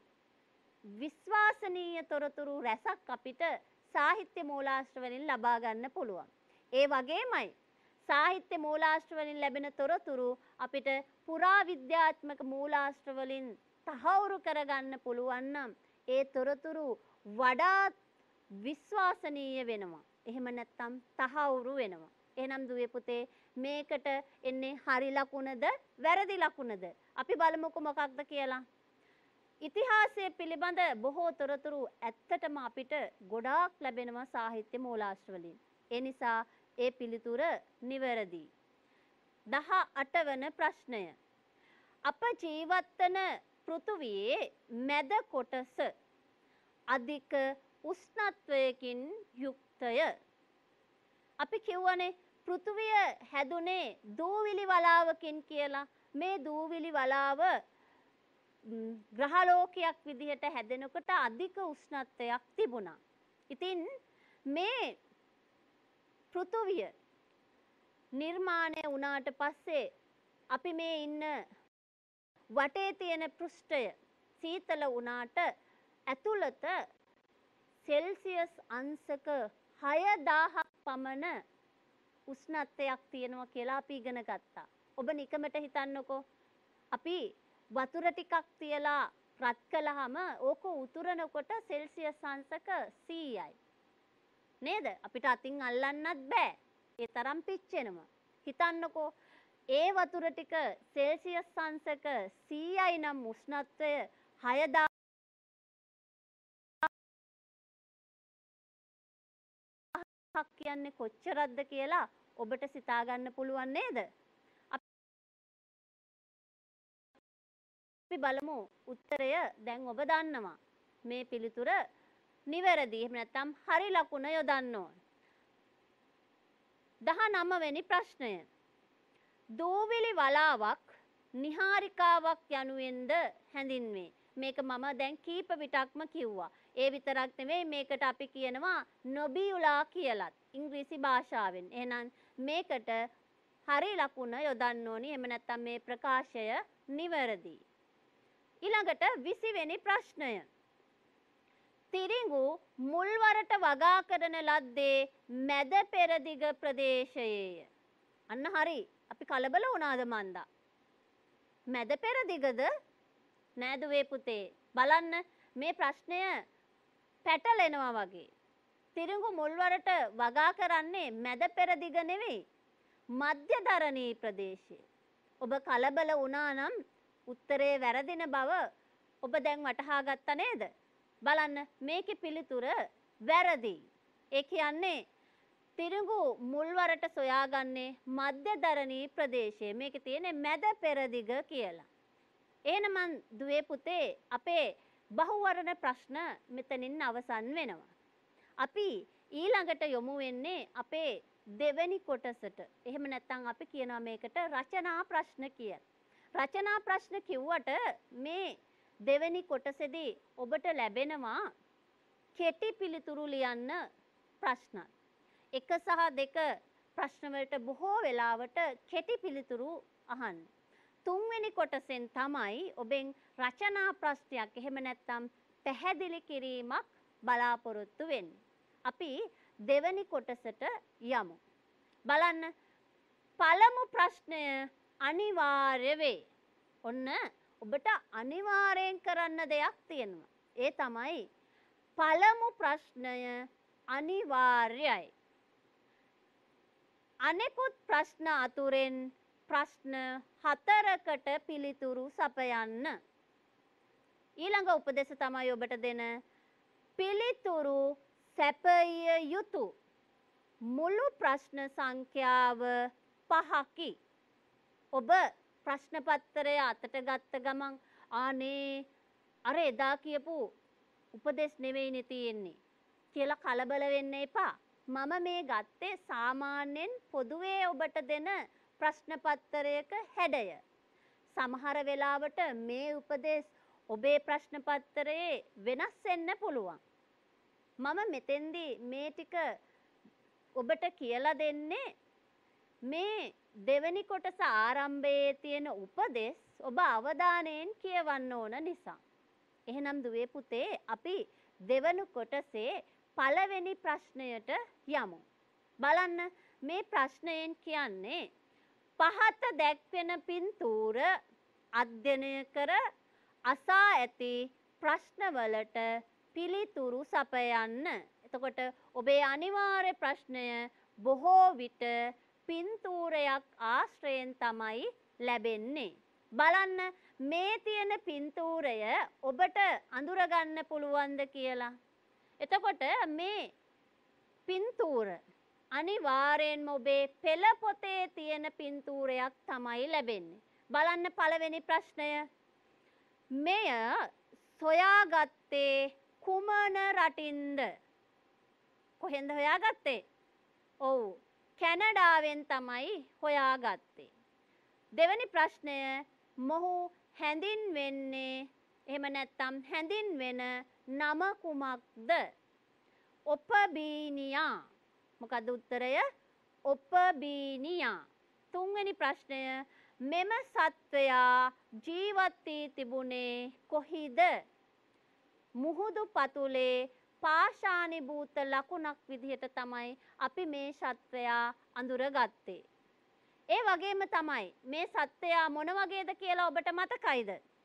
විශ්වාසනීය තොරතුරු රැසක් අපිට සාහිත්‍ය මූලාශ්‍ර වලින් ලබා ගන්න පුළුවන්. ඒ වගේමයි සාහිත්‍ය මූලාශ්‍ර වලින් ලැබෙන තොරතුරු අපිට පුරාවිද්‍යාත්මක මූලාශ්‍ර වලින් තහවුරු කරගන්න පුළුවන් නම් ඒ තොරතුරු වඩාත් විශ්වාසනීය වෙනවා. එහෙම නැත්නම් තහවුරු වෙනවා. එහෙනම් දුවේ පුතේ මේකට එන්නේ හරි ලකුණද වැරදි ලකුණද? අපි බලමුකෝ මොකක්ද කියලා. ඉතිහාසය පිළිබඳ බොහෝ තොරතුරු ඇත්තටම අපිට ගොඩාක් ලැබෙනවා සාහිත්‍ය මූලාශ්‍ර වලින්. ඒ නිසා ඒ පිළිතුර නිවැරදි. දහ අට වන ප්‍රශ්නය. අප ජීවත් වන පෘථුවියේ මැද කොටස අධික උෂ්ණත්වයකින් යුක්තය. අපි කියවනේ පෘථුවිය හැදුනේ දූවිලි වලාවකින් කියලා. මේ දූවිලි වලාව ග්‍රහලෝකයක් විදිහට හැදෙනකොට අධික උෂ්ණත්වයක් තිබුණා. ඉතින් මේ පෘථුවිය නිර්මාණය වුණාට පස්සේ අපි මේ ඉන්න වටේ තියෙන පෘෂ්ඨය සීතල වුණාට ඇතුළත සෙල්සියස් අංශක හයදාහක් පමණ උෂ්ණත්වයක් තියෙනවා කියලා අපි ඉගෙන ගත්තා. ඔබ නිකමට හිතන්නකෝ අපි වතුර ටිකක් තියලා රත් කළාම ඕක උතුරනකොට සෙල්සියස් අංශක සීයයි. නේද? අපිට අතින් අල්ලන්නත් බෑ. ඒ තරම් පිච්චෙනවා. හිතන්නකෝ ඒ වතුර ටික සෙල්සියස් අංශක සීයයි නම් උෂ්ණත්වය හයදාහක් කියන්නේ කොච්චරක්ද කියලා ඔබට සිතා ගන්න පුළුවන් නේද? අපි බලමු උත්තරය. දැන් ඔබ දන්නවා මේ පිළිතුර නිවැරදි. එහෙම නැත්නම් හරි ලකුණ යොදන්න ඕන. දහනවය වෙනි ප්‍රශ්නය. දූවිලි වලාවක් නිහාරිකාවක් යනුවෙන්ද හැඳින්වේ. මේක මම දැන් කීප විටක්ම කිව්වා. ඒ විතරක් නෙවෙයි මේකට අපි කියනවා නොබියුලා කියලත් ඉංග්‍රීසි භාෂාවෙන්. එහෙනම් මේකට හරි ලකුණ යොදන්න ඕනි. එහෙම නැත්නම් මේ ප්‍රකාශය නිවැරදි. ඊළඟට විසි වෙනි ප්‍රශ්නය. තිරිඟු මුල්වරට වගා කරන ලද්දේ මැද පෙරදිග ප්‍රදේශයේය. අන්න හරි. අපි කලබල වුණාද මන්දා? මැද පෙරදිගද? නෑ දුවේ පුතේ. බලන්න මේ ප්‍රශ්නය පැටලෙනවා වගේ. තිරිඟු මුල්වරට වගා කරන්නේ මැද පෙරදිග නෙවෙයි. මධ්‍යධරණී ප්‍රදේශයේ. ඔබ කලබල වුණා නම් උත්තරේ වැරදින බව ඔබ දැන් වටහා ගත්තා නේද? බලන්න මේකේ පිළිතුර වැරදි. ඒ කියන්නේ තිරිඟු මුල්වරට සොයාගන්නේ මධ්‍යධරණී ප්‍රදේශයේ. මේකේ තියෙන්නේ මැද පෙරදිග කියලා. එහෙනම් දුවේ පුතේ අපේ බහුවර්ණ ප්‍රශ්න මෙතනින් අවසන් වෙනවා. අපි ඊළඟට යොමු වෙන්නේ අපේ දෙවෙනි කොටසට. එහෙම නැත්නම් අපි කියනවා මේකට රචනා ප්‍රශ්න කියලා. රචනා ප්‍රශ්න කිව්වට මේ දෙවෙනි කොටසේදී ඔබට ලැබෙනවා කෙටි පිළිතුරු ලියන්න ප්‍රශ්න. එක සහ දෙක ප්‍රශ්න වලට බොහෝ වෙලාවට කෙටි පිළිතුරු අහන්න. තුන්වෙනි කොටසෙන් තමයි ඔබෙන් රචනා ප්‍රශ්නයක් එහෙම නැත්නම් පැහැදිලි කිරීමක් බලාපොරොත්තු වෙන්නේ. අපි දෙවෙනි කොටසට යමු. බලන්න පළමු ප්‍රශ්නය අනිවාර්ය වේ. ඔන්න ඔබට අනිවාර්යෙන් කරන්න දෙයක් තියෙනවා. ඒ තමයි පළමු ප්‍රශ්නය අනිවාර්යයි. අනෙකුත් ප්‍රශ්න අතුරෙන් ප්‍රශ්න හතරකට පිළිතුරු සපයන්න. ඊළඟ උපදේශ තමයි ඔබට දෙන පිළිතුරු සැපයිය යුතු මුළු ප්‍රශ්න සංඛ්‍යාව පහකි. ඔබ ප්‍රශ්න පත්‍රය අතට ගත්ත ගමන් ආනේ අර එදා කියපු උපදේශ නෙවෙයිනේ තියෙන්නේ කියලා කලබල වෙන්න එපා. මම මේ ගත්තේ සාමාන්‍යයෙන් පොදුවේ ඔබට දෙන ප්‍රශ්න පත්‍රයක හැඩය. සමහර වෙලාවට මේ උපදේශ ඔබේ ප්‍රශ්න පත්‍රයේ වෙනස් වෙන්න පුළුවන්. මම මෙතෙන්දී මේ ටික ඔබට කියලා දෙන්නේ මේ දෙවෙනි කොටස ආරම්භයේ තියෙන උපදේශ ඔබ අවධානයෙන් කියවන්න ඕන නිසා. එහෙනම් දුවේ පුතේ අපි දෙවනු කොටසේ පළවෙනි ප්‍රශ්නයට යමු. බලන්න මේ ප්‍රශ්නයෙන් කියන්නේ පහත දැක්වෙන පින්තූර අධ්‍යයනය කර අසා ඇති ප්‍රශ්නවලට පිළිතුරු සපයන්න. එතකොට ඔබේ අනිවාර්ය ප්‍රශ්නය බොහෝ විට පින්තූරයක් ආශ්‍රයෙන් තමයි ලැබෙන්නේ. බලන්න මේ තියෙන පින්තූරය ඔබට අඳුරගන්න පුළුවන්ද කියලා. එතකොට මේ පින්තූර අනිවාර්යෙන්ම ඔබේ පෙළ පොතේ තියෙන පින්තූරයක් තමයි ලැබෙන්නේ. බලන්න පළවෙනි ප්‍රශ්නය. මෙය සොයාගත්තේ කුමන රටින්ද? කොහෙන්ද හොයාගත්තේ? ඔව් කැනඩාවෙන් තමයි හොයාගත්තේ. දෙවැනි ප්‍රශ්නය මොහු හැඳින්වෙන්නේ එහෙම නැත්නම් හැඳින්වෙන නම කුමක්ද? ඔපබීනියා. මොකද්ද උත්තරය? ඔපබීනියා. තුන්වෙනි ප්‍රශ්නය මෙම සත්වයා ජීවත් වී තිබුණේ කොහිද? මුහුදු පතුලේ පාෂාණීභූත ලකුණක් විදිහට තමයි අපි මේ සත්වයා අඳුරගත්තේ. ඒ වගේම තමයි මේ සත්වයා මොන වගේද කියලා ඔබට මතකයිද?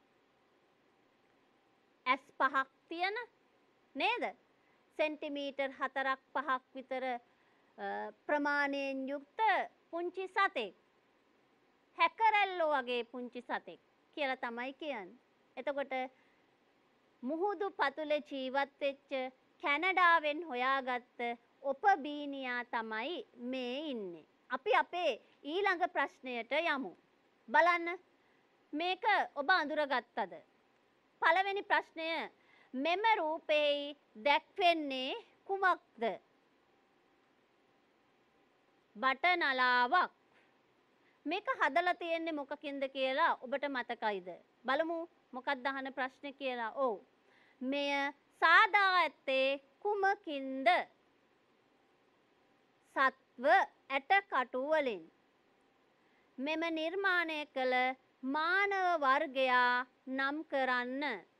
ඇස් පහක් තියෙන නේද? සෙන්ටිමීටර් හතරක් පහක් විතර ප්‍රමාණයෙන් යුක්ත පුංචි සතෙක්. හැකරැල්ලෝ වගේ පුංචි සතෙක් කියලා තමයි කියන්නේ. එතකොට මුහුදු පතුලේ ජීවත් වෙච්ච කැනඩාවෙන් හොයාගත්ත ඔපබීනියා තමයි මේ ඉන්නේ. අපි අපේ ඊළඟ ප්‍රශ්නයට යමු. බලන්න මේක ඔබ අඳුරගත්තද? පළවෙනි ප්‍රශ්නය මෙම රූපෙහි දැක්වෙන්නේ කුමක්ද? බටනලාවක්. මේක හදලා තියෙන්නේ මොකකින්ද කියලා ඔබට මතකයිද? බලමු මොකක්ද අහන ප්‍රශ්නේ කියලා. ඔව්. මෙය සාදා ඇත්තේ කුමකින්ද? සත්ව ඇටකටු වලින්. මෙම නිර්මාණය කළ මානව වර්ගයා නම් කරන්න.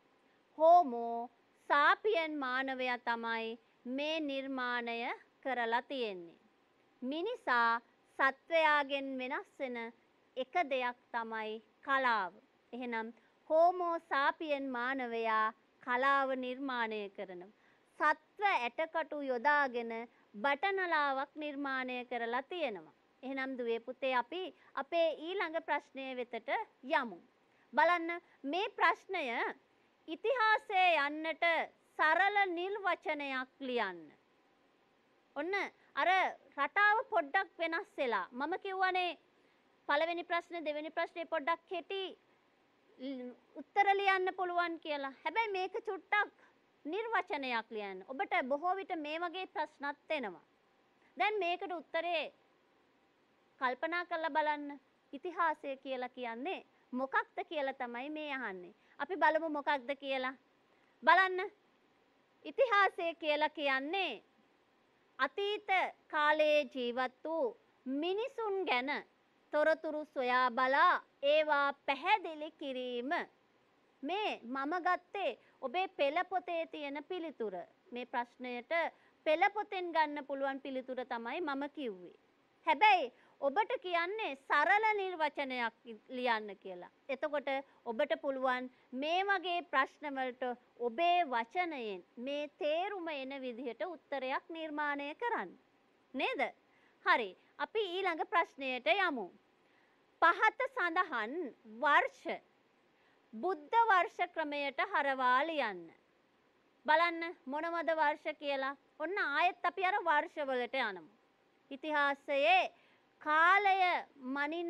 හෝමෝ සාපියන් මානවයා තමයි මේ නිර්මාණය කරලා තියෙන්නේ. මිනිසා සත්වයාගෙන් වෙනස් වෙන එක දෙයක් තමයි කලාව. එහෙනම් හෝමෝ සාපියන් මානවයා කලාව නිර්මාණය කරනවා. සත්ව ඇටකටු යොදාගෙන බටනලාවක් නිර්මාණය කරලා තියෙනවා. එහෙනම් දුවේ පුතේ අපි අපේ ඊළඟ ප්‍රශ්නය වෙතට යමු. බලන්න මේ ප්‍රශ්නය ඉතිහාසයේ යන්නට සරල නිර්වචනයක් ලියන්න. ඔන්න අර රටාව පොඩ්ඩක් වෙනස් වෙලා. මම කිව්වනේ පළවෙනි ප්‍රශ්නේ දෙවෙනි ප්‍රශ්නේ පොඩ්ඩක් කෙටි උත්තර ලියන්න පුළුවන් කියලා. හැබැයි මේක චුට්ටක් නිර්වචනයක් ලියන්න. ඔබට බොහෝ විට මේ වගේ ප්‍රශ්නත් එනවා. දැන් මේකට උත්තරේ කල්පනා කරලා බලන්න. ඉතිහාසය කියලා කියන්නේ මොකක්ද කියලා තමයි මේ අහන්නේ. අපි බලමු මොකක්ද කියලා. බලන්න. ඉතිහාසය කියලා කියන්නේ අතීත කාලයේ ජීවත් වූ මිනිසුන් ගැන තොරතුරු සොයා බලා ඒවා පැහැදිලි කිරීම. මේ මම ගත්තේ ඔබේ පෙළ පොතේ තියෙන පිළිතුර. මේ ප්‍රශ්නයට පෙළ පොතෙන් ගන්න පුළුවන් පිළිතුර තමයි මම කිව්වේ. හැබැයි ඔබට කියන්නේ සරල නිර්වචනයක් ලියන්න කියලා. එතකොට ඔබට පුළුවන් මේ වගේ ප්‍රශ්න වලට ඔබේ වචනයෙන් මේ තේරුම එන විදිහට උත්තරයක් නිර්මාණය කරන්න. නේද? හරි. අපි ඊළඟ ප්‍රශ්නයට යමු. පහත සඳහන් වර්ෂ බුද්ධ වර්ෂ ක්‍රමයට හරවා ලියන්න. බලන්න මොනවද වර්ෂ කියලා. ඔන්න ආයෙත් අපි අර වර්ෂ වලට යනවා. ඉතිහාසයේ කාලය මනින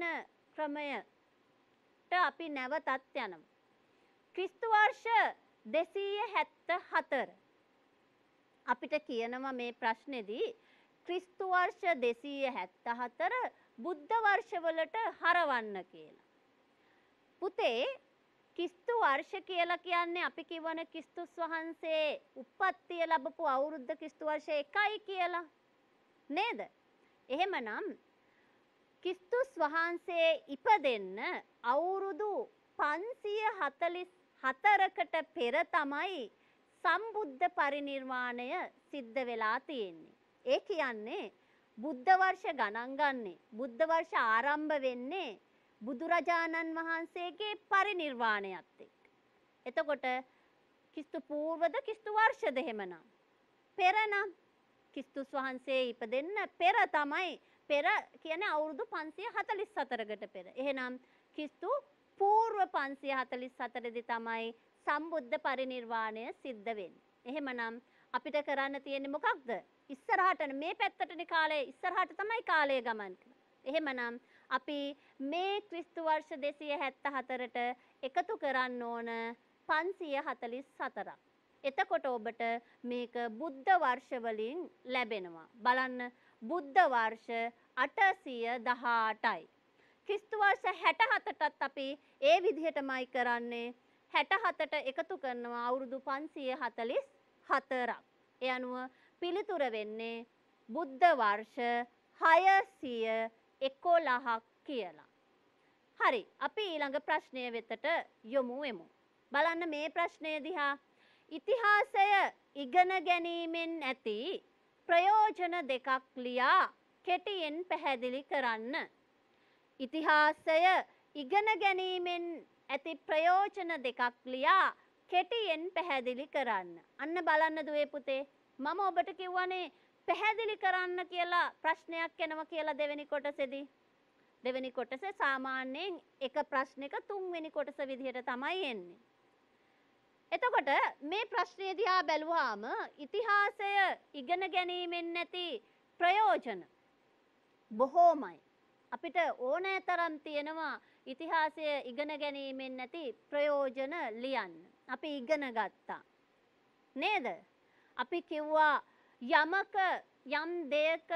ක්‍රමයට අපි නැවතත් යනවා. ක්‍රිස්තු වර්ෂ දෙසීය හැත්ත හතර. අපිට කියනවා මේ ප්‍රශ්නේදී ක්‍රිස්තු වර්ෂ දෙසීය හැත්ත හතර බුද්ධ වර්ෂවලට හරවන්න කියලා. පුතේ ක්‍රිස්තු වර්ෂ කියලා කියන්නේ අපි කියවන ක්‍රිස්තුස් වහන්සේ උප්පත්තිය ලැබපු අවුරුද්ද ක්‍රිස්තු වර්ෂ එකයි කියලා. නේද? එහෙමනම් ක්‍රිස්තුස් වහන්සේ ඉපදෙන්න අවුරුදු පන්සිය හතළිස් හතරකට පෙර තමයි සම්බුද්ධ පරිනිර්වාණය සිද්ධ වෙලා තියෙන්නේ. ඒ කියන්නේ බුද්ධ වර්ෂ ගණන් ගන්නේ බුද්ධ වර්ෂ ආරම්භ වෙන්නේ බුදුරජාණන් වහන්සේගේ පරිනිර්වාණයත් එක්ක. එතකොට ක්‍රිස්තු පූර්වද ක්‍රිස්තු වර්ෂද එහෙමනම්? පෙර නම් ක්‍රිස්තුස් වහන්සේ ඉපදෙන්න පෙර තමයි. පෙර කියන්නේ අවුරුදු පන්සිය හතළිස් හතරකට පෙර. එහෙනම් ක්‍රිස්තු පූර්ව පන්සිය හතළිස් හතරදී තමයි සම්බුද්ධ පරිනිර්වාණය සිද්ධ වෙන්නේ. එහෙමනම් අපිට කරන්න තියෙන්නේ මොකක්ද? ඉස්සරහට මේ පැත්තටනේ කාලය ඉස්සරහට තමයි කාලය ගමන් කරන්නේ. එහෙමනම් අපි මේ ක්‍රිස්තු වර්ෂ දෙසීය හැත්ත හතරට එකතු කරන්න ඕන පන්සිය හතළිස් හතරක්. එතකොට ඔබට මේක බුද්ධ වර්ෂ වලින් ලැබෙනවා. බලන්න බුද්ධ වර්ෂ අටසිය දහඅටයි. ක්‍රිස්තු වර්ෂ හැට හතටත් අපි ඒ විදිහටමයි කරන්නේ. හැට හතට එකතු කරනවා අවුරුදු පන්සිය හතළිස් හතරක්. ඒ අනුව පිළිතුර වෙන්නේ බුද්ධ වර්ෂ හයසිය එකොළහක් කියලා. හරි, අපි ඊළඟ ප්‍රශ්නය වෙතට යොමු වෙමු. බලන්න මේ ප්‍රශ්නය දිහා. ඉතිහාසය ඉගෙන ගැනීමෙන් ඇති ප්‍රයෝජන දෙකක් ලියා කෙටියෙන් පැහැදිලි කරන්න. ඉතිහාසය ඉගෙන ගැනීමෙන් ඇති ප්‍රයෝජන දෙකක් ලියා කෙටියෙන් පැහැදිලි කරන්න. අන්න බලන්න දුවේ පුතේ, මම ඔබට කිව්වනේ පැහැදිලි කරන්න කියලා ප්‍රශ්නයක් එනවා කියලා දෙවෙනි කොටසේදී. දෙවෙනි කොටසේ සාමාන්‍යයෙන් එක ප්‍රශ්නයක තුන්වෙනි කොටස විදිහට තමයි එන්නේ. එතකොට මේ ප්‍රශ්නය දිහා බැලුවාම ඉතිහාසය ඉගෙන ගැනීමෙන් නැති ප්‍රයෝජන බොහෝමයි. අපිට ඕනෑ තරම් තියෙනවා ඉතිහාසය ඉගෙන ගැනීමෙන් නැති ප්‍රයෝජන ලියන්න. අපි ඉගෙන ගත්තා. නේද? අපි කිව්වා යමක යම් දෙයක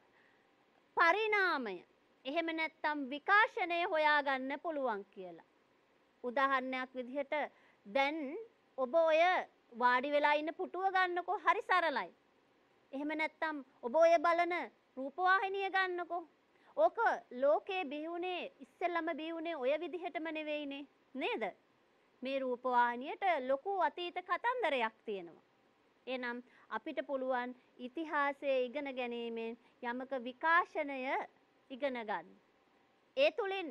පරිණාමය එහෙම නැත්නම් විකාශනය හොයාගන්න පුළුවන් කියලා. උදාහරණයක් විදිහට දැන් ඔබ ඔය වාඩි වෙලා ඉන්න පුටුව ගන්නකෝ, හරි සරලයි. එහෙම නැත්නම් ඔබ ඔය බලන රූපවාහිනිය ගන්නකෝ. ඕක ලෝකේ බිහුනේ ඉස්සෙල්ලම බිහුනේ ඔය විදිහටම නෙවෙයිනේ නේද? මේ රූපවාහිනියට ලොකු අතීත කතන්දරයක් තියෙනවා. එහෙනම් අපිට පුළුවන් ඉතිහාසයේ ඉගෙන ගැනීමෙන් යමක විකාශනය ඉගෙන ගන්න. ඒ තුලින්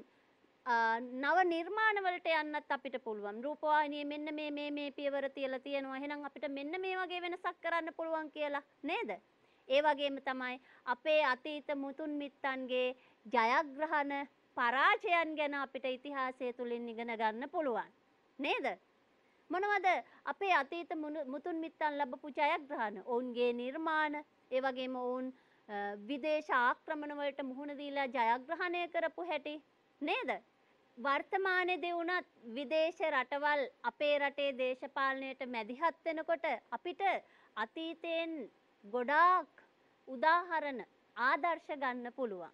නව නිර්මාණ වලට යන්නත් අපිට පුළුවන්. රූපවාහිනියේ මෙන්න මේ මේ මේ පියවර තියලා තියෙනවා. එහෙනම් අපිට මෙන්න මේ වගේ වෙනසක් කරන්න පුළුවන් කියලා නේද? ඒ වගේම තමයි අපේ අතීත මුතුන් මිත්තන්ගේ ජයග්‍රහණ පරාජයන් ගැන අපිට ඉතිහාසය තුලින් ඉගෙන ගන්න පුළුවන්. නේද? මොනවද අපේ අතීත මුතුන් මිත්තන් ලැබපු ජයග්‍රහණ? ඔවුන්ගේ නිර්මාණ, ඒ වගේම ඔවුන් විදේශ ආක්‍රමණ වලට මුහුණ දීලා ජයග්‍රහණය කරපු හැටි නේද? වර්තමානයේදී වුණත් විදේශ රටවල් අපේ රටේ දේශපාලනයට මැදිහත් වෙනකොට අපිට අතීතයෙන් ගොඩාක් උදාහරණ ආදර්ශ ගන්න පුළුවන්.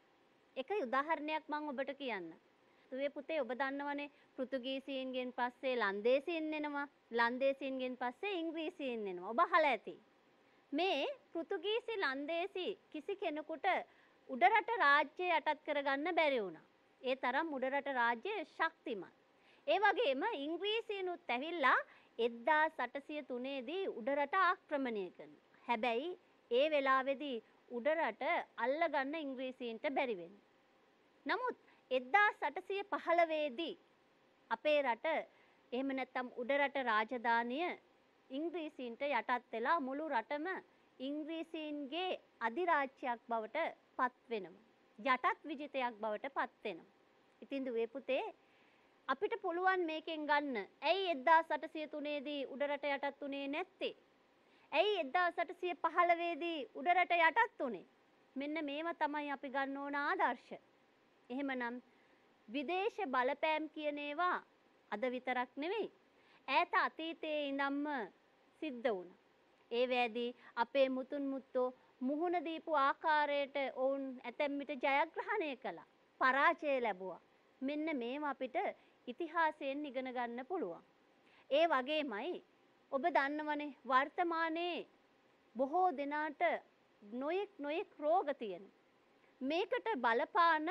එක උදාහරණයක් මම ඔබට කියන්න. දුවේ පුතේ, ඔබ දන්නවනේ පෘතුගීසීන්ගෙන් පස්සේ ලන්දේසීන් එනවා. ලන්දේසීන්ගෙන් පස්සේ ඉංග්‍රීසීන් එනවා. ඔබ අහලා ඇති. මේ පෘතුගීසි ලන්දේසි කිසි කෙනෙකුට උඩරට රාජ්‍ය යටත් කරගන්න බැරි වුණා. ඒ තරම් උඩරට රාජ්‍ය ශක්තිමත්. ඒ වගේම ඉංග්‍රීසීනුත් ඇවිල්ලා එක්දාස් අටසිය තුනේ දී උඩරට ආක්‍රමණය කරනවා. හැබැයි ඒ වෙලාවේදී උඩරට අල්ලගන්න ඉංග්‍රීසීන්ට බැරි වෙනවා. නමුත් එක්දාස් අටසිය පහළොව දී අපේ රට එහෙම නැත්නම් උඩරට රාජධානිය ඉංග්‍රීසීන්ට යටත් වෙලා මුළු රටම ඉංග්‍රීසීන්ගේ අධිරාජ්‍යයක් බවට පත් වෙනවා. යටත් විජිතයක් බවට පත් වෙනවා. ඉතින් දුවේ පුතේ, අපිට පුළුවන් මේකෙන් ගන්න. ඇයි එක්දාස් අටසිය තුනේ දී උඩරට යටත් උනේ නැත්තේ? ඇයි එක්දාස් අටසිය පහළොව දී උඩරට යටත් උනේ? මෙන්න මේවා තමයි අපි ගන්න ඕන ආදර්ශ. එහෙමනම් විදේශ බලපෑම් කියන ඒවා අද විතරක් නෙවෙයි, ඈත අතීතයේ ඉඳන්ම සිද්ධ වුණා. ඒ වේදී අපේ මුතුන් මුත්තෝ මුහුණ දීපු ආකාරයට ඔවුන් ඇතැම් විට ජයග්‍රහණය කළා, පරාජය ලැබුවා. මෙන්න මේවා අපිට ඉතිහාසයෙන් ඉගෙන ගන්න පුළුවන්. ඒ වගේමයි ඔබ දන්නවනේ වර්තමානයේ බොහෝ දෙනාට නොයෙක් නොයෙක් රෝග තියෙනවා. මේකට බලපාන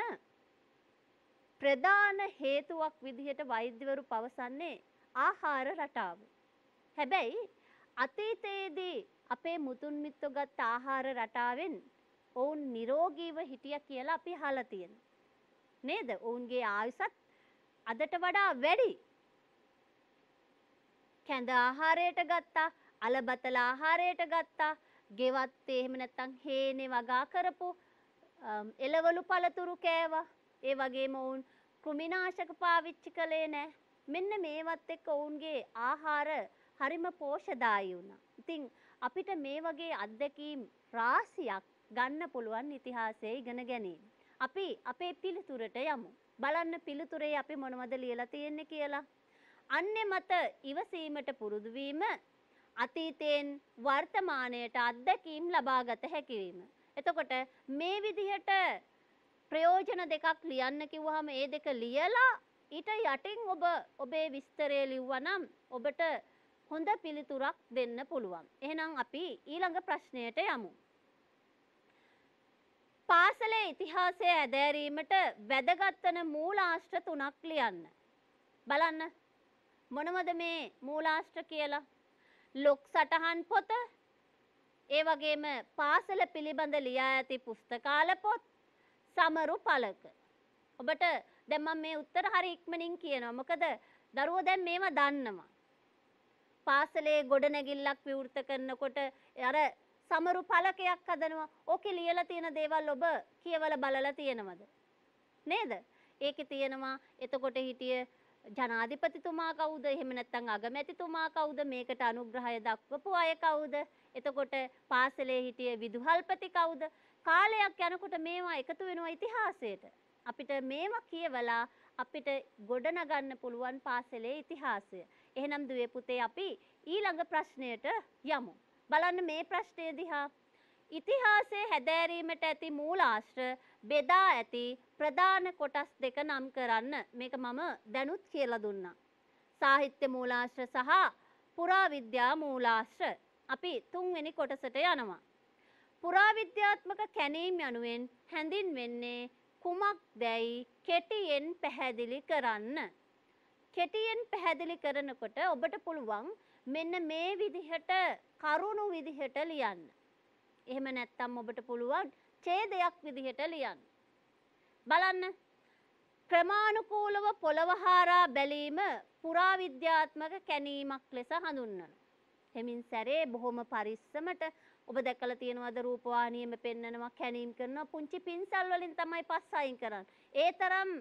ප්‍රධාන හේතුවක් විදිහට වෛද්‍යවරු පවසන්නේ ආහාර රටාව. හැබැයි අතීතයේදී අපේ මුතුන් මිත්තෝ ගත් ආහාර රටාවෙන් ඔවුන් නිරෝගීව හිටියා කියලා අපි අහලා තියෙනවා. නේද? ඔවුන්ගේ ආයුෂත් අදට වඩා වැඩි. කැඳ ආහාරයට ගත්තා, අලබතල ආහාරයට ගත්තා, ගෙවත්තේ එහෙම නැත්නම් හේනේ වගා කරපු එළවලු පළතුරු කෑවා. ඒ වගේම ඔවුන් කෘමිනාශක පාවිච්චි කළේ නැහැ. මෙන්න මේවත් එක්ක ඔවුන්ගේ ආහාර හරිම පෝෂදායී වුණා. ඉතින් අපිට මේ වගේ අත්දැකීම් රාශියක් ගන්න පුළුවන් ඉතිහාසයේ ඉගෙන ගැනීම. අපි අපේ පිළිතුරට යමු. බලන්න පිළිතුරේ අපි මොනවද ලියලා තියෙන්නේ කියලා. අන්නේ මත ඉවසීමට පුරුදු වීම අතීතයෙන් වර්තමානයට අත්දැකීම් ලබා ගත හැකි වීම. එතකොට මේ විදිහට ප්‍රයෝජන දෙකක් ලියන්න කිව්වහම ඒ දෙක ලියලා ඊට යටින් ඔබ ඔබේ විස්තරය ලිව්වා නම් ඔබට හොඳ පිළිතුරක් දෙන්න පුළුවන්. එහෙනම් අපි ඊළඟ ප්‍රශ්නයට යමු. පාසලේ ඉතිහාසය ඇදෑරීමට වැදගත් වන මූලාශ්‍ර තුනක් ලියන්න. බලන්න මොනවද මේ මූලාශ්‍ර කියලා? ලොක් සටහන් පොත, ඒ වගේම පාසල පිළිබඳ ලියා ඇති පුස්තකාල පොත්, සමරු පළක. ඔබට දැන් මම මේ උත්තර හරි ඉක්මනින් කියනවා. මොකද දරුවෝ දැන් මේවා දන්නවා. පාසලේ ගොඩනැගිල්ලක් විවෘත කරනකොට අර සමරු පළකයක් හදනවා. ඕකේ ලියලා තියෙන දේවල් ඔබ කියවලා බලලා තියෙනවද? නේද? ඒකේ තියෙනවා එතකොට හිටිය ජනාධිපතිතුමා කවුද? එහෙම නැත්නම් අගමැතිතුමා කවුද? මේකට අනුග්‍රහය දක්වපු අය කවුද? එතකොට පාසලේ හිටිය විදුහල්පති කවුද? කාලයක් යනකොට මේවා එකතු වෙනවා ඉතිහාසයට. අපිට මේවා කියවලා අපිට ගොඩනගන්න පුළුවන් පාසලේ ඉතිහාසය. එහෙනම් දුවේ පුතේ අපි ඊළඟ ප්‍රශ්නයට යමු. බලන්න මේ ප්‍රශ්නය දිහා. ඉතිහාසයේ හැදෑරීමට ඇති මූලාශ්‍ර බෙදා ඇති ප්‍රධාන කොටස් දෙක නම් කරන්න. මේක මම දැනුත් කියලා දුන්නා. සාහිත්‍ය මූලාශ්‍ර සහ පුරාවිද්‍යා මූලාශ්‍ර. අපි තුන්වෙනි කොටසට යනවා. පුරාවිද්‍යාත්මක කැණීම් යනුවෙන් හැඳින්වෙන්නේ කුමක්දැයි කෙටියෙන් පැහැදිලි කරන්න. කෙටියෙන් පැහැදිලි කරනකොට ඔබට පුළුවන් මෙන්න මේ විදිහට කරුණු විදිහට ලියන්න. එහෙම නැත්නම් ඔබට පුළුවන් ඡේදයක් විදිහට ලියන්න. බලන්න ක්‍රමානුකූලව පොළව හාරා බැලීම පුරාවිද්‍යාත්මක කැණීමක් ලෙස හඳුන්වනවා. හෙමින් සැරේ බොහොම පරිස්සමට ඔබ දැකලා තියෙනවද රූපවාහිනියෙම පෙන්නනවා කැණීම් කරනවා පුංචි පින්සල් වලින් තමයි පස් අයින් කරන්නේ. ඒ තරම්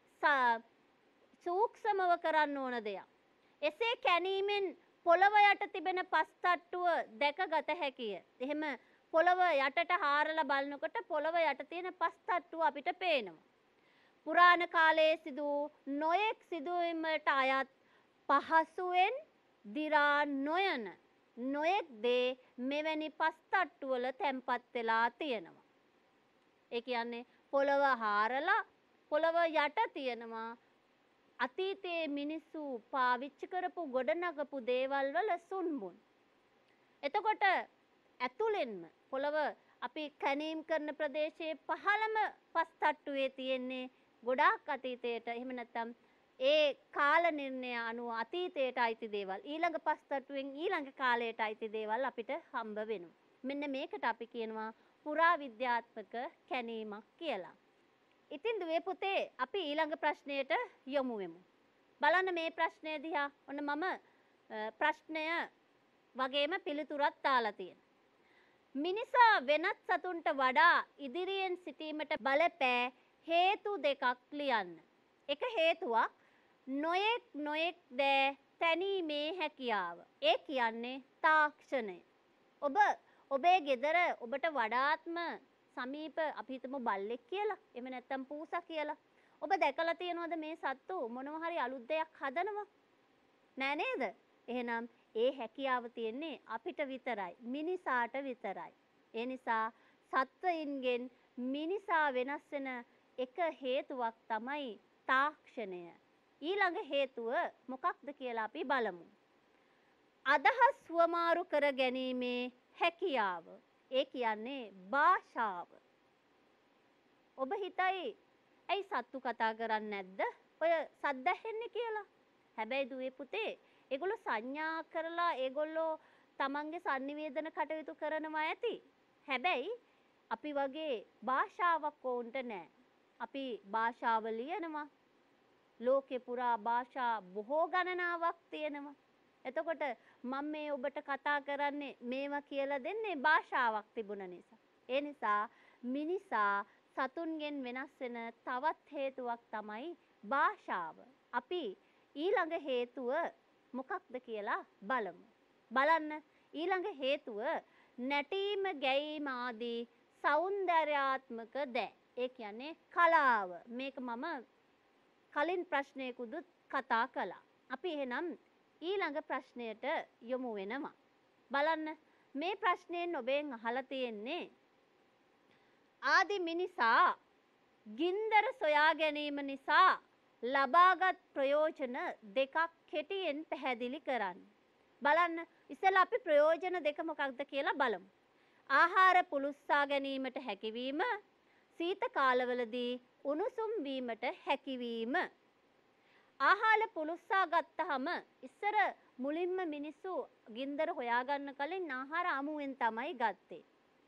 සූක්ෂමව කරන්න ඕන දෙයක්. එසේ කැණීමෙන් පොළව යට තිබෙන පස් තට්ටුව දැකගත හැකිය. එහෙම පොළව යටට හාරලා බලනකොට පොළව යට තියෙන පස් තට්ටුව අපිට පේනවා. පුරාණ කාලයේ සිදු නොයෙක් සිදුවීම් වලට අයත් පහසුවෙන් දි รา නොයන නොයෙක් දේ මෙවැනි පස් තට්ටු වල තැම්පත් වෙලා තියෙනවා. ඒ කියන්නේ පොළව හාරලා පොළව යට තියෙනවා අතීතයේ මිනිස්සු පාවිච්චි කරපු ගොඩනගපු දේවල් වල සුන්බුන්. එතකොට ඇතුළෙන්ම පොළව අපි කැණීම් කරන ප්‍රදේශයේ පහළම පස් තට්ටුවේ තියෙන්නේ ගොඩාක් අතීතයට එහෙම නැත්නම් ඒ කාල නිර්ණය අනුව අතීතයට අයිති දේවල් ඊළඟ පස් තට්ටුවෙන් ඊළඟ කාලයට අයිති දේවල් අපිට හම්බ වෙනවා. මෙන්න මේකට අපි කියනවා පුරාවිද්‍යාත්මක කැණීමක් කියලා. ඉතින් දුවේ පුතේ අපි ඊළඟ ප්‍රශ්නයට යමු වෙමු. බලන්න මේ ප්‍රශ්නය දිහා. ඔන්න මම ප්‍රශ්නය වගේම පිළිතුරක් දාලා තියෙනවා. මිනිසා වෙනත් සතුන්ට වඩා ඉදිරියෙන් සිටීමට බලපෑ හේතු දෙකක් ලියන්න. එක හේතුවක් නොයෙක් නොයෙක් දෑ තැනීමේ හැකියාව. ඒ කියන්නේ තාක්ෂණය. ඔබ ඔබේ ගෙදර ඔබට වඩාත්ම සමීප අපි හිතමු බල්ලෙක් කියලා. එහෙම නැත්නම් පූසා කියලා. ඔබ දැකලා තියෙනවද මේ සත්තු මොනවා හරි අලුත් දෙයක් හදනවා? නෑ නේද? එහෙනම් ඒ හැකියාව තියෙන්නේ අපිට විතරයි. මිනිසාට විතරයි. ඒ නිසා සත්වයින්ගෙන් මිනිසා වෙනස් වෙන එක හේතුවක් තමයි තාක්ෂණය. ඊළඟ හේතුව මොකක්ද කියලා අපි බලමු. අදහස් වමාරු කර ගැනීමේ හැකියාව. ඒ කියන්නේ භාෂාව. ඔබ හිතයි ඇයි සත්තු කතා කරන්නේ නැද්ද? ඔය සද්ද ඇහෙන්නේ කියලා. හැබැයි දුවේ පුතේ ඒගොල්ලෝ සංඥා කරලා ඒගොල්ලෝ තමන්ගේ sannivedana කටයුතු කරනවා ඇති. හැබැයි අපි වගේ භාෂාවක් ඕන්ට නැහැ. අපි භාෂාව ලියනවා. ලෝකේ පුරා භාෂා බොහෝ ගණනාවක් තියෙනවා. එතකොට මම මේ ඔබට කතා කරන්නේ මේවා කියලා දෙන්නේ භාෂාවක් තිබුණ නිසා. ඒ නිසා මිනිසා සතුන්ගෙන් වෙනස් වෙන තවත් හේතුවක් තමයි භාෂාව. අපි ඊළඟ හේතුව මොකක්ද කියලා බලමු. බලන්න ඊළඟ හේතුව නැටීම ගැයීම ආදී సౌందర్యාත්මක දෑ. ඒ කියන්නේ කලාව. මේක මම කලින් ප්‍රශ්නයකුදුත් කතා කළා. අපි එහෙනම් ඊළඟ ප්‍රශ්නයට යොමු වෙනවා. බලන්න මේ ප්‍රශ්නයෙන් ඔබෙන් අහලා තියෙන්නේ ආදි මිනිසා ගින්දර සොයා ගැනීම නිසා ලබාගත් ප්‍රයෝජන දෙකක් කෙටියෙන් පැහැදිලි කරන්න. බලන්න ඉස්සෙල්ලා අපි ප්‍රයෝජන දෙක මොකක්ද කියලා බලමු. ආහාර පුලුස්සා ගැනීමට හැකියවීම, සීත කාලවලදී උණුසුම් වීමට හැකියවීම. ආහාර පුලුස්සා ගත්තාම ඉස්සර මුලින්ම මිනිස්සු ගින්දර හොයාගන්න කලින් ආහාර අමුවෙන් තමයි ගත්තේ.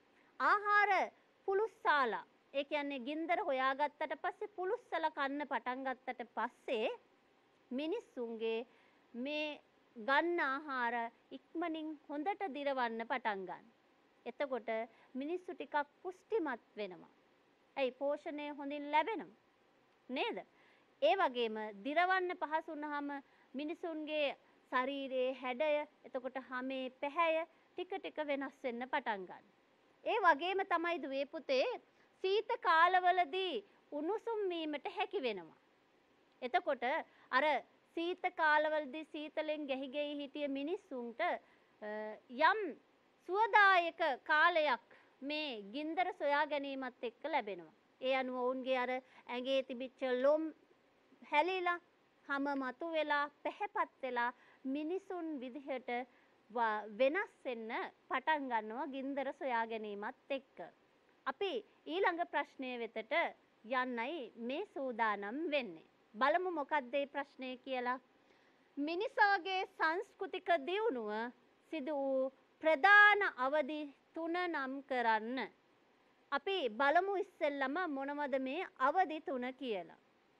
ආහාර පුලුස්සාලා ඒ කියන්නේ ගින්දර හොයාගත්තට පස්සේ පුලුස්සලා කන්න පටන් ගත්තට පස්සේ මිනිස්සුන්ගේ මේ ගන්න ආහාර ඉක්මනින් හොඳට දිරවන්න පටන් ගන්න. එතකොට මිනිස්සු ටිකක් පුෂ්ටිමත් වෙනවා. ඇයි පෝෂණය හොඳින් ලැබෙනවා. නේද? ඒ වගේම දිරවන්න පහසු වුණාම මිනිසුන්ගේ ශරීරයේ හැඩය එතකොට හැමේ පැහැය ටික ටික වෙනස් වෙන්න පටන් ගන්නවා. ඒ වගේම තමයි දුවේ පුතේ සීත කාලවලදී උණුසුම් වීමට හැකි වෙනවා. එතකොට අර සීත කාලවලදී සීතලෙන් ගැහි ගැහි හිටිය මිනිස්සුන්ට යම් සුවදායක කාලයක් මේ ගින්දර සොයා ගැනීමත් එක්ක ලැබෙනවා. ඒ අනුව ඔවුන්ගේ අර ඇඟේ තිබිච්ච ලොම් හැලිලා හැම මතු වෙලා පැහැපත් වෙලා මිනිසුන් විදිහට වෙනස් වෙන්න පටන් ගන්නවා ගින්දර සොයා ගැනීමත් එක්ක. අපි ඊළඟ ප්‍රශ්නය වෙතට යන්නයි මේ සූදානම් වෙන්නේ. බලමු මොකක්ද මේ ප්‍රශ්නය කියලා. මිනිසාගේ සංස්කෘතික දියුණුව සිදු වූ ප්‍රධාන අවධි තුන නම් කරන්න. අපි බලමු ඉස්සෙල්ලම මොනවද මේ අවධි තුන කියලා.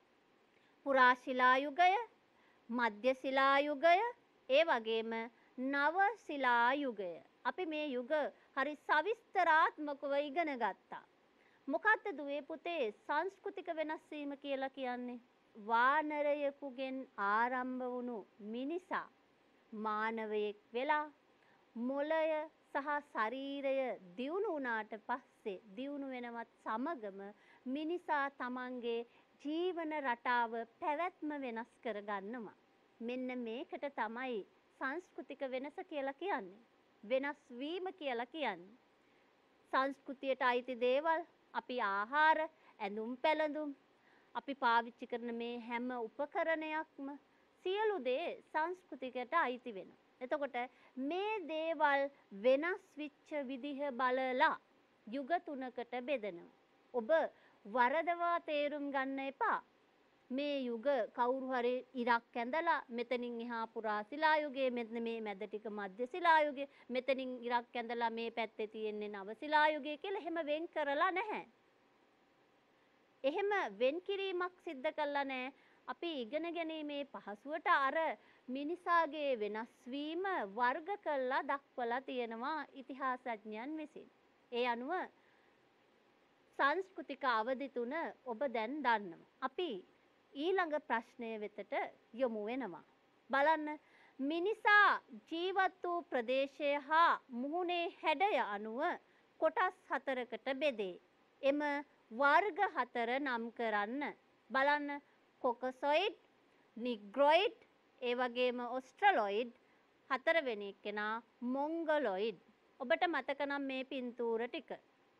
පුරා ශිලා යුගය, මධ්‍ය ශිලා යුගය, ඒ වගේම නව ශිලා යුගය. අපි මේ යුග හරි සවිස්තරාත්මකව ඉගෙන ගත්තා. මොකක්ද දුවේ පුතේ සංස්කෘතික වෙනස් වීම කියලා කියන්නේ? වානරයෙකුගෙන් ආරම්භ වුණු මිනිසා මානවයෙක් වෙලා මොළය සහ ශරීරය දියුණු වුණාට පස්සේ දියුණු වෙනවත් සමගම මිනිසා තමන්ගේ ජීවන රටාව පැවැත්ම වෙනස් කරගන්නවා. මෙන්න මේකට තමයි සංස්කෘතික වෙනස කියලා කියන්නේ. වෙනස් වීම කියලා කියන්නේ. සංස්කෘතියට අයිති දේවල් අපි ආහාර, ඇඳුම් පැළඳුම්, අපි පාවිච්චි කරන මේ හැම උපකරණයක්ම සියලු දේ සංස්කෘතිකට අයිති වෙනවා. එතකොට මේ දේවල් වෙනස් වෙච්ච විදිහ බලලා යුග තුනකට බෙදනවා. ඔබ වරදවා තේරුම් ගන්න එපා. මේ යුග කවුරු හරි ඉරක් ඇඳලා මෙතනින් එහා පුරා ශිලා යුගයේ මෙතන මේ මැද ටික මධ්‍ය ශිලා යුගයේ මෙතනින් ඉරක් ඇඳලා මේ පැත්තේ තියෙන්නේ නව ශිලා යුගයේ කියලා එහෙම වෙන් කරලා නැහැ. එහෙම වෙන් කිරීමක් සිද්ධ කළා නැහැ. අපි ඉගෙන ගැනීමේ පහසුවට අර මිනිසාගේ වෙනස් වීම වර්ග කළා දක්වලා තියෙනවා ඉතිහාසඥයන් විසින්. ඒ අනුව සංස්කෘතික අවධි තුන ඔබ දැන් දන්නවා. අපි ඊළඟ ප්‍රශ්නය වෙතට යොමු වෙනවා. බලන්න මිනිසා ජීවත් වූ ප්‍රදේශය හා මුහුණේ හැඩය අනුව කොටස් හතරකට බෙදේ. එම වර්ග හතර නම් කරන්න. බලන්න කොකසොයිඩ්, නිග්‍රොයිඩ්, ඒ වගේම ඔස්ට්‍රලොයිඩ්, හතරවෙනි එකනා මොංගලොයිඩ්. ඔබට මතක නම් මේ පින්තූර ටික.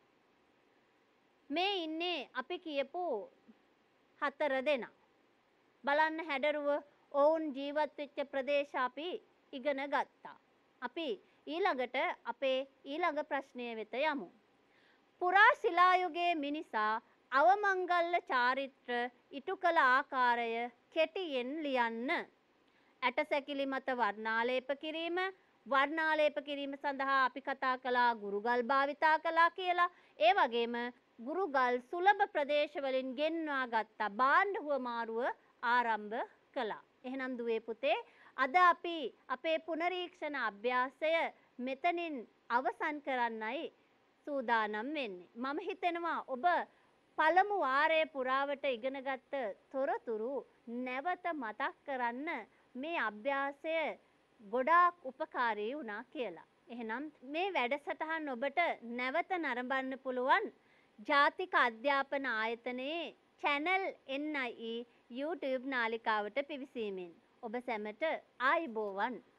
මේ ඉන්නේ අපි කියපු හතර දෙනා. බලන්න හැඩරුව ඔවුන් ජීවත් වෙච්ච ප්‍රදේශ අපි ඉගෙන ගත්තා. අපි ඊළඟට අපේ ඊළඟ ප්‍රශ්නය වෙත යමු. පුරා ශිලා යුගයේ මිනිසා අවමංගල්‍ය චාරිත්‍ර ඉටු කළ ආකාරය කෙටියෙන් ලියන්න. ඇටසැකිලි මත වර්ණාලේප කිරීම, වර්ණාලේප කිරීම සඳහා අපි කතා කළා ගුරුගල් භාවිතා කළා කියලා. ඒ වගේම ගුරුගල් සුලභ ප්‍රදේශවලින් ගෙන්වා ගත්තා. භාණ්ඩ හුවමාරුව ආරම්භ කළා. එහෙනම් දුවේ පුතේ අද අපි අපේ පුනරීක්ෂණ අභ්‍යාසය මෙතනින් අවසන් කරන්නයි සූදානම් වෙන්නේ. මම හිතනවා ඔබ පළමු වාරයේ පුරාවට ඉගෙනගත්ත තොරතුරු නැවත මතක් කරන්න මේ අභ්‍යාසය ගොඩාක් උපකාරී වුණා කියලා. එහෙනම් මේ වැඩසටහන ඔබට නැවත නරඹන්න පුළුවන් ජාතික අධ්‍යාපන ආයතනයේ channel N I E YouTube නාලිකාවට පිවිසීමෙන්. ඔබ සැමට ආයුබෝවන්.